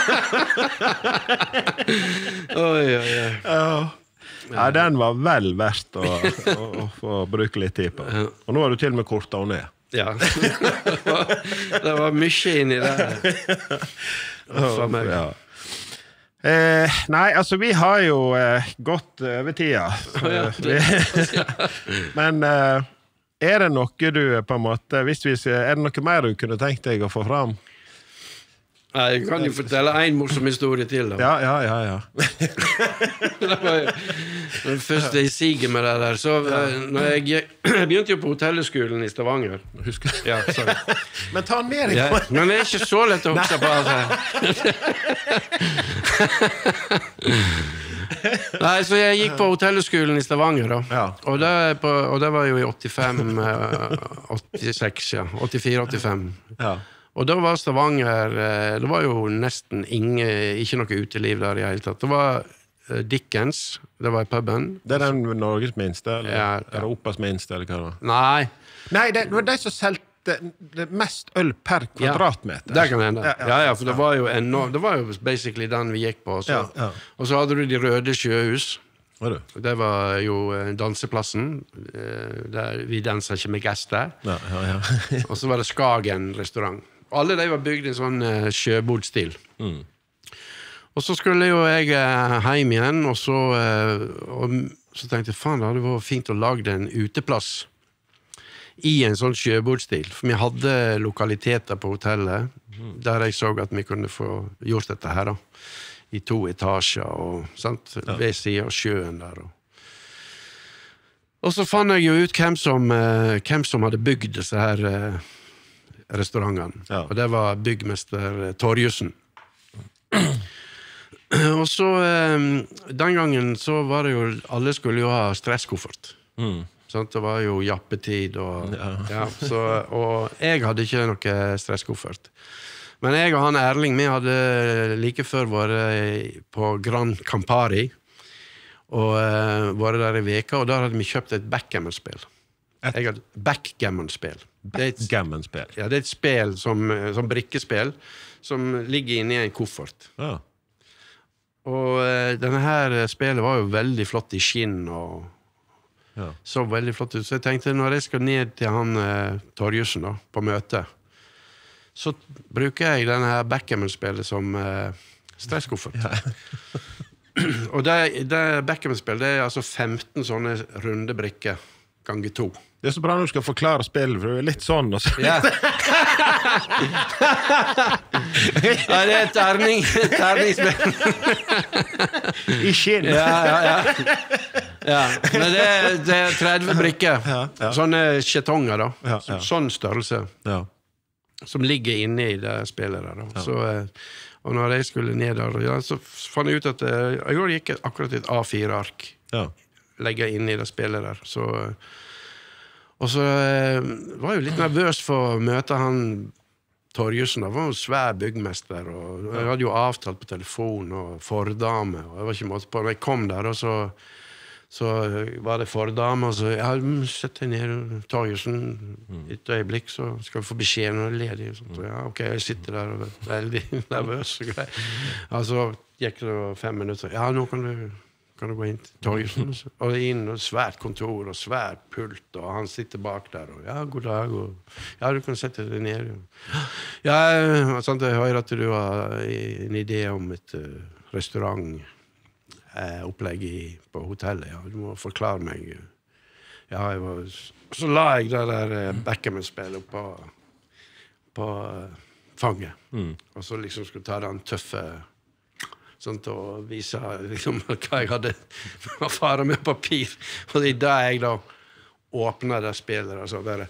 [SPEAKER 2] Oi, oi, oi.
[SPEAKER 3] ja. Ja, den var vel verdt å, å, å få bruke litt tid på. Og nå har du til og med kortet henne ned.
[SPEAKER 2] Ja. Det var mye inni der. For meg.
[SPEAKER 3] Ja. Eh, nei, altså vi har jo eh, gått over tida. Men eh, er det noe du på en måte, hvis vi, er det noe mer du kunne tenkt deg å få fram?
[SPEAKER 2] Nei, jeg kan jo fortelle en morsom historie til da.
[SPEAKER 3] Ja, ja, ja, ja.
[SPEAKER 2] Det var jo den første jeg siger med det der. Så når jeg, jeg begynte jo på hotellskolen i Stavanger.
[SPEAKER 3] Husker du?
[SPEAKER 2] Ja, sorry.
[SPEAKER 3] Men ta den med deg.
[SPEAKER 2] Ja, men det er ikke så lett å huske på altså. Nei, så jeg gikk på hotellskolen i Stavanger da.
[SPEAKER 3] Ja.
[SPEAKER 2] Og, det på, og det var jo i åttifem, åttiseks, ja. åttifire åttifem.
[SPEAKER 3] Ja.
[SPEAKER 2] Og da var Stavanger, det var jo nesten ingen, ikke noe uteliv der i hele tatt. Det var Dickens, det var i puben.
[SPEAKER 3] Det er den Norges minste, eller
[SPEAKER 2] Ja, ja.
[SPEAKER 3] Europas minste, eller hva det var?
[SPEAKER 2] Nei,
[SPEAKER 3] Nei, det var de som selte det mest øl per kvadratmeter.
[SPEAKER 2] det kan hende.
[SPEAKER 3] Ja,
[SPEAKER 2] Ja,
[SPEAKER 3] ja.
[SPEAKER 2] ja, for det var jo enormt, det var jo basically den vi gikk på. Så.
[SPEAKER 3] Ja, ja.
[SPEAKER 2] Og så hadde du de røde sjøhus.
[SPEAKER 3] Hva er det?
[SPEAKER 2] Det var jo danseplassen, der vi danset ikke med gester.
[SPEAKER 3] Ja, ja, ja.
[SPEAKER 2] Og så var det Skagen restaurant. Alle de var bygd i sånn uh, sjøbordsstil.
[SPEAKER 3] Mm.
[SPEAKER 2] Og så skulle jo jeg uh, hjem igjen, og så, uh, og så tenkte jeg, faen, det hadde vært fint å lage en uteplass i en sånn sjøbordsstil. For vi hadde lokaliteter på hotellet, mm. der jeg så at vi kunne få gjort dette her da. I to etasjer, og sant? Ja. Ved siden av sjøen der. Og, og så fant jeg jo ut hvem som, uh, hvem som hadde bygd disse her uh, restauranten. Ja. Og det var byggmester Torjussen. Og så den gangen så var det jo alle skulle jo ha stresskoffert. Mm. Sånn, det var jo jappetid og, ja. Ja, så, og jeg hadde ikke noe stresskoffert. Men jeg og han Erling, vi hadde like før vært på Grand Campari og uh, vært der i veka, og der hadde vi kjøpt et backgammon-spill. Jeg hadde backgammon-spill.
[SPEAKER 3] Backgammon-spill?
[SPEAKER 2] Ja, det er et spill som, som brikkespill som ligger inne i en koffert. Ja. Og uh, denne her spillet var jo veldig flott i skinn og ja. Så veldig flott ut. Så jeg tenkte, når jeg skal ned til han uh, Torjussen da, på møte, så bruker jeg denne her backgammon-spillet som uh, stresskoffert. Ja. Og det, det backgammon-spillet, det er altså femten sånne runde brikker ganger to. Det
[SPEAKER 3] er så bra når du skal forklare spillet, for det er litt sånn og så.
[SPEAKER 2] Ja. Ja, det er terning, terningsspill.
[SPEAKER 3] I skinn.
[SPEAKER 2] Ja, ja, ja. Ja, men det er, det er tretti brikker. Ja, ja. Sånne skjetonger da. Ja, ja. Sånn størrelse. Ja. Som ligger inne i det spillet der da. Ja. Så, og når jeg skulle ned der, ja, så fant jeg ut at jeg gikk akkurat et A fire ark. Ja. Legge inn i det spillet der. Så, og så var jeg jo litt nervøs for å møte han Torjussen. Han var jo svær byggmester, og jeg hadde jo avtalt på telefon og fordame, og jeg var ikke måte på. Når jeg kom der, og så, så var det fordame, og så ja, sett deg ned, Torjussen, et øyeblikk, så skal vi få beskjed når det er ledig. Så, ja, ok, jeg sitter der og er veldig nervøs. Altså, gikk det fem minutter. Ja, nå kan du... kan du gå inn til Torjussen, og inn og svært kontor og svært pult, og han sitter bak der, og ja, god dag, og ja, du kan sette deg ned. Ja, sant, jeg hører at du har en idé om et uh, restaurantopplegg uh, på hotellet, ja, du må forklare meg. Ja, jeg var, så la jeg det der uh, backgammon-spillet på, på uh, fanget, mm. og så liksom skulle ta den tøffe sånn til å vise liksom, hva jeg hadde fara med papir. Og det er da jeg da åpner det spillet, altså, der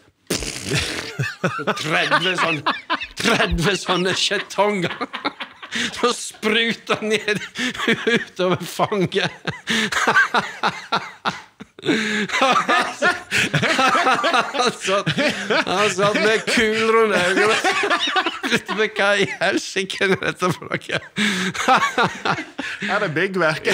[SPEAKER 2] tretti sånne, tretti sånne skjetonger. Så spruter ned utover fanget. Han satt, han satt med kulrunde øyne. Men hva i helsike er dette for noe?
[SPEAKER 3] Er det byggverket?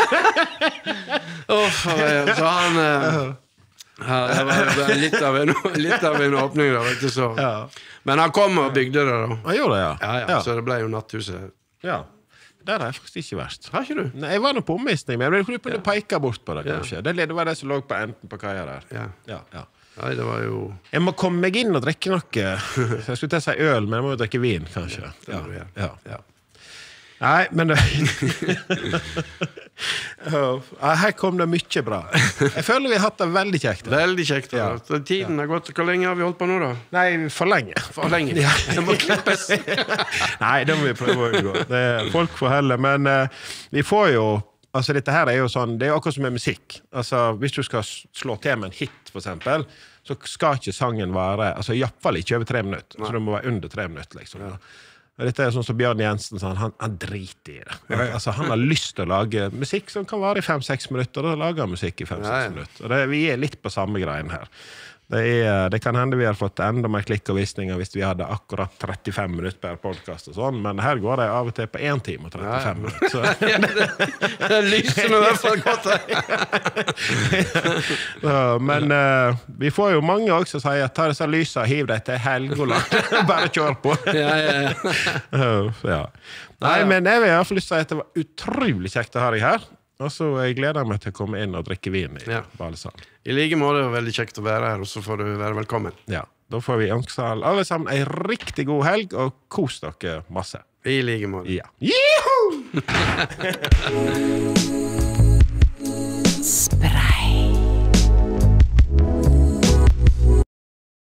[SPEAKER 2] Åh, så han... Ja, det var litt av en, litt av en åpning da, vet du så. Ja. Men han kom og bygde det da.
[SPEAKER 3] Han gjorde det, ja.
[SPEAKER 2] Ja, ja, så det ble jo natthuset.
[SPEAKER 3] Ja, det er faktisk ikke verst.
[SPEAKER 2] Har ikke du?
[SPEAKER 3] Nei, jeg var nå på omvisning, men jeg kunne peke bort på det, kanskje. Det var det som lå på enden på kaia der.
[SPEAKER 2] Ja.
[SPEAKER 3] Ja, ja.
[SPEAKER 2] Nei, det var jo...
[SPEAKER 3] Jeg må komme meg inn og drikke noe. Jeg skulle til å si øl, men jeg må jo drikke vin, kanskje.
[SPEAKER 2] Ja, det ja. Ja. Ja.
[SPEAKER 3] Nei, men her kom det mye bra. Jeg føler vi har hatt det veldig kjekt.
[SPEAKER 2] Veldig kjekt, ja. Så tiden har gått. Hvor lenge har vi holdt på nå, da?
[SPEAKER 3] Nei, for lenge.
[SPEAKER 2] For lenge? Ja. Det må klippes.
[SPEAKER 3] Nei, det må vi prøve å gå. Det er folk får helle, men uh, vi får jo... Altså, dette her er jo sånn, det er akkurat som med musikk. Altså, hvis du skal slå til med en hit, for eksempel, så skal ikke sangen være, altså i hvert fall ikke over tre minutter. Så det må være under tre minutter, liksom. Ja. Dette er sånn som Bjørn Jensen, sånn, han, han driter i det. Altså, han har lyst til å lage musikk som kan vare i fem-seks minutter, og da lager han musikk i fem-seks ja, ja. minutter. Og det, vi er litt på samme greien her. Det, er, det kan hende vi har fått enda mer klikk og visninger hvis vi hadde akkurat trettifem minutter per podcast og sånn, men her går det av og til på en time og trettifem ja, ja. minutter. Så.
[SPEAKER 2] Ja, det, det lyser nå i hvert fall godt.
[SPEAKER 3] Ja, men uh, vi får jo mange også som sier ta disse lysa og hiv deg til Helgoland. Bare kjør på. Ja, ja, ja. uh, ja. Nei, men jeg vil i hvert fall lyst til å si at det var utrolig kjekt å ha deg her. Og så jeg gleder meg til å komme inn og drikke vin i ja. Balesand.
[SPEAKER 2] I like måte er det veldig kjekt å være her, og så får du være velkommen.
[SPEAKER 3] Ja, da får vi ønske alle sammen en riktig god helg, og kos dere masse.
[SPEAKER 2] I like måte.
[SPEAKER 3] Ja. Juhu!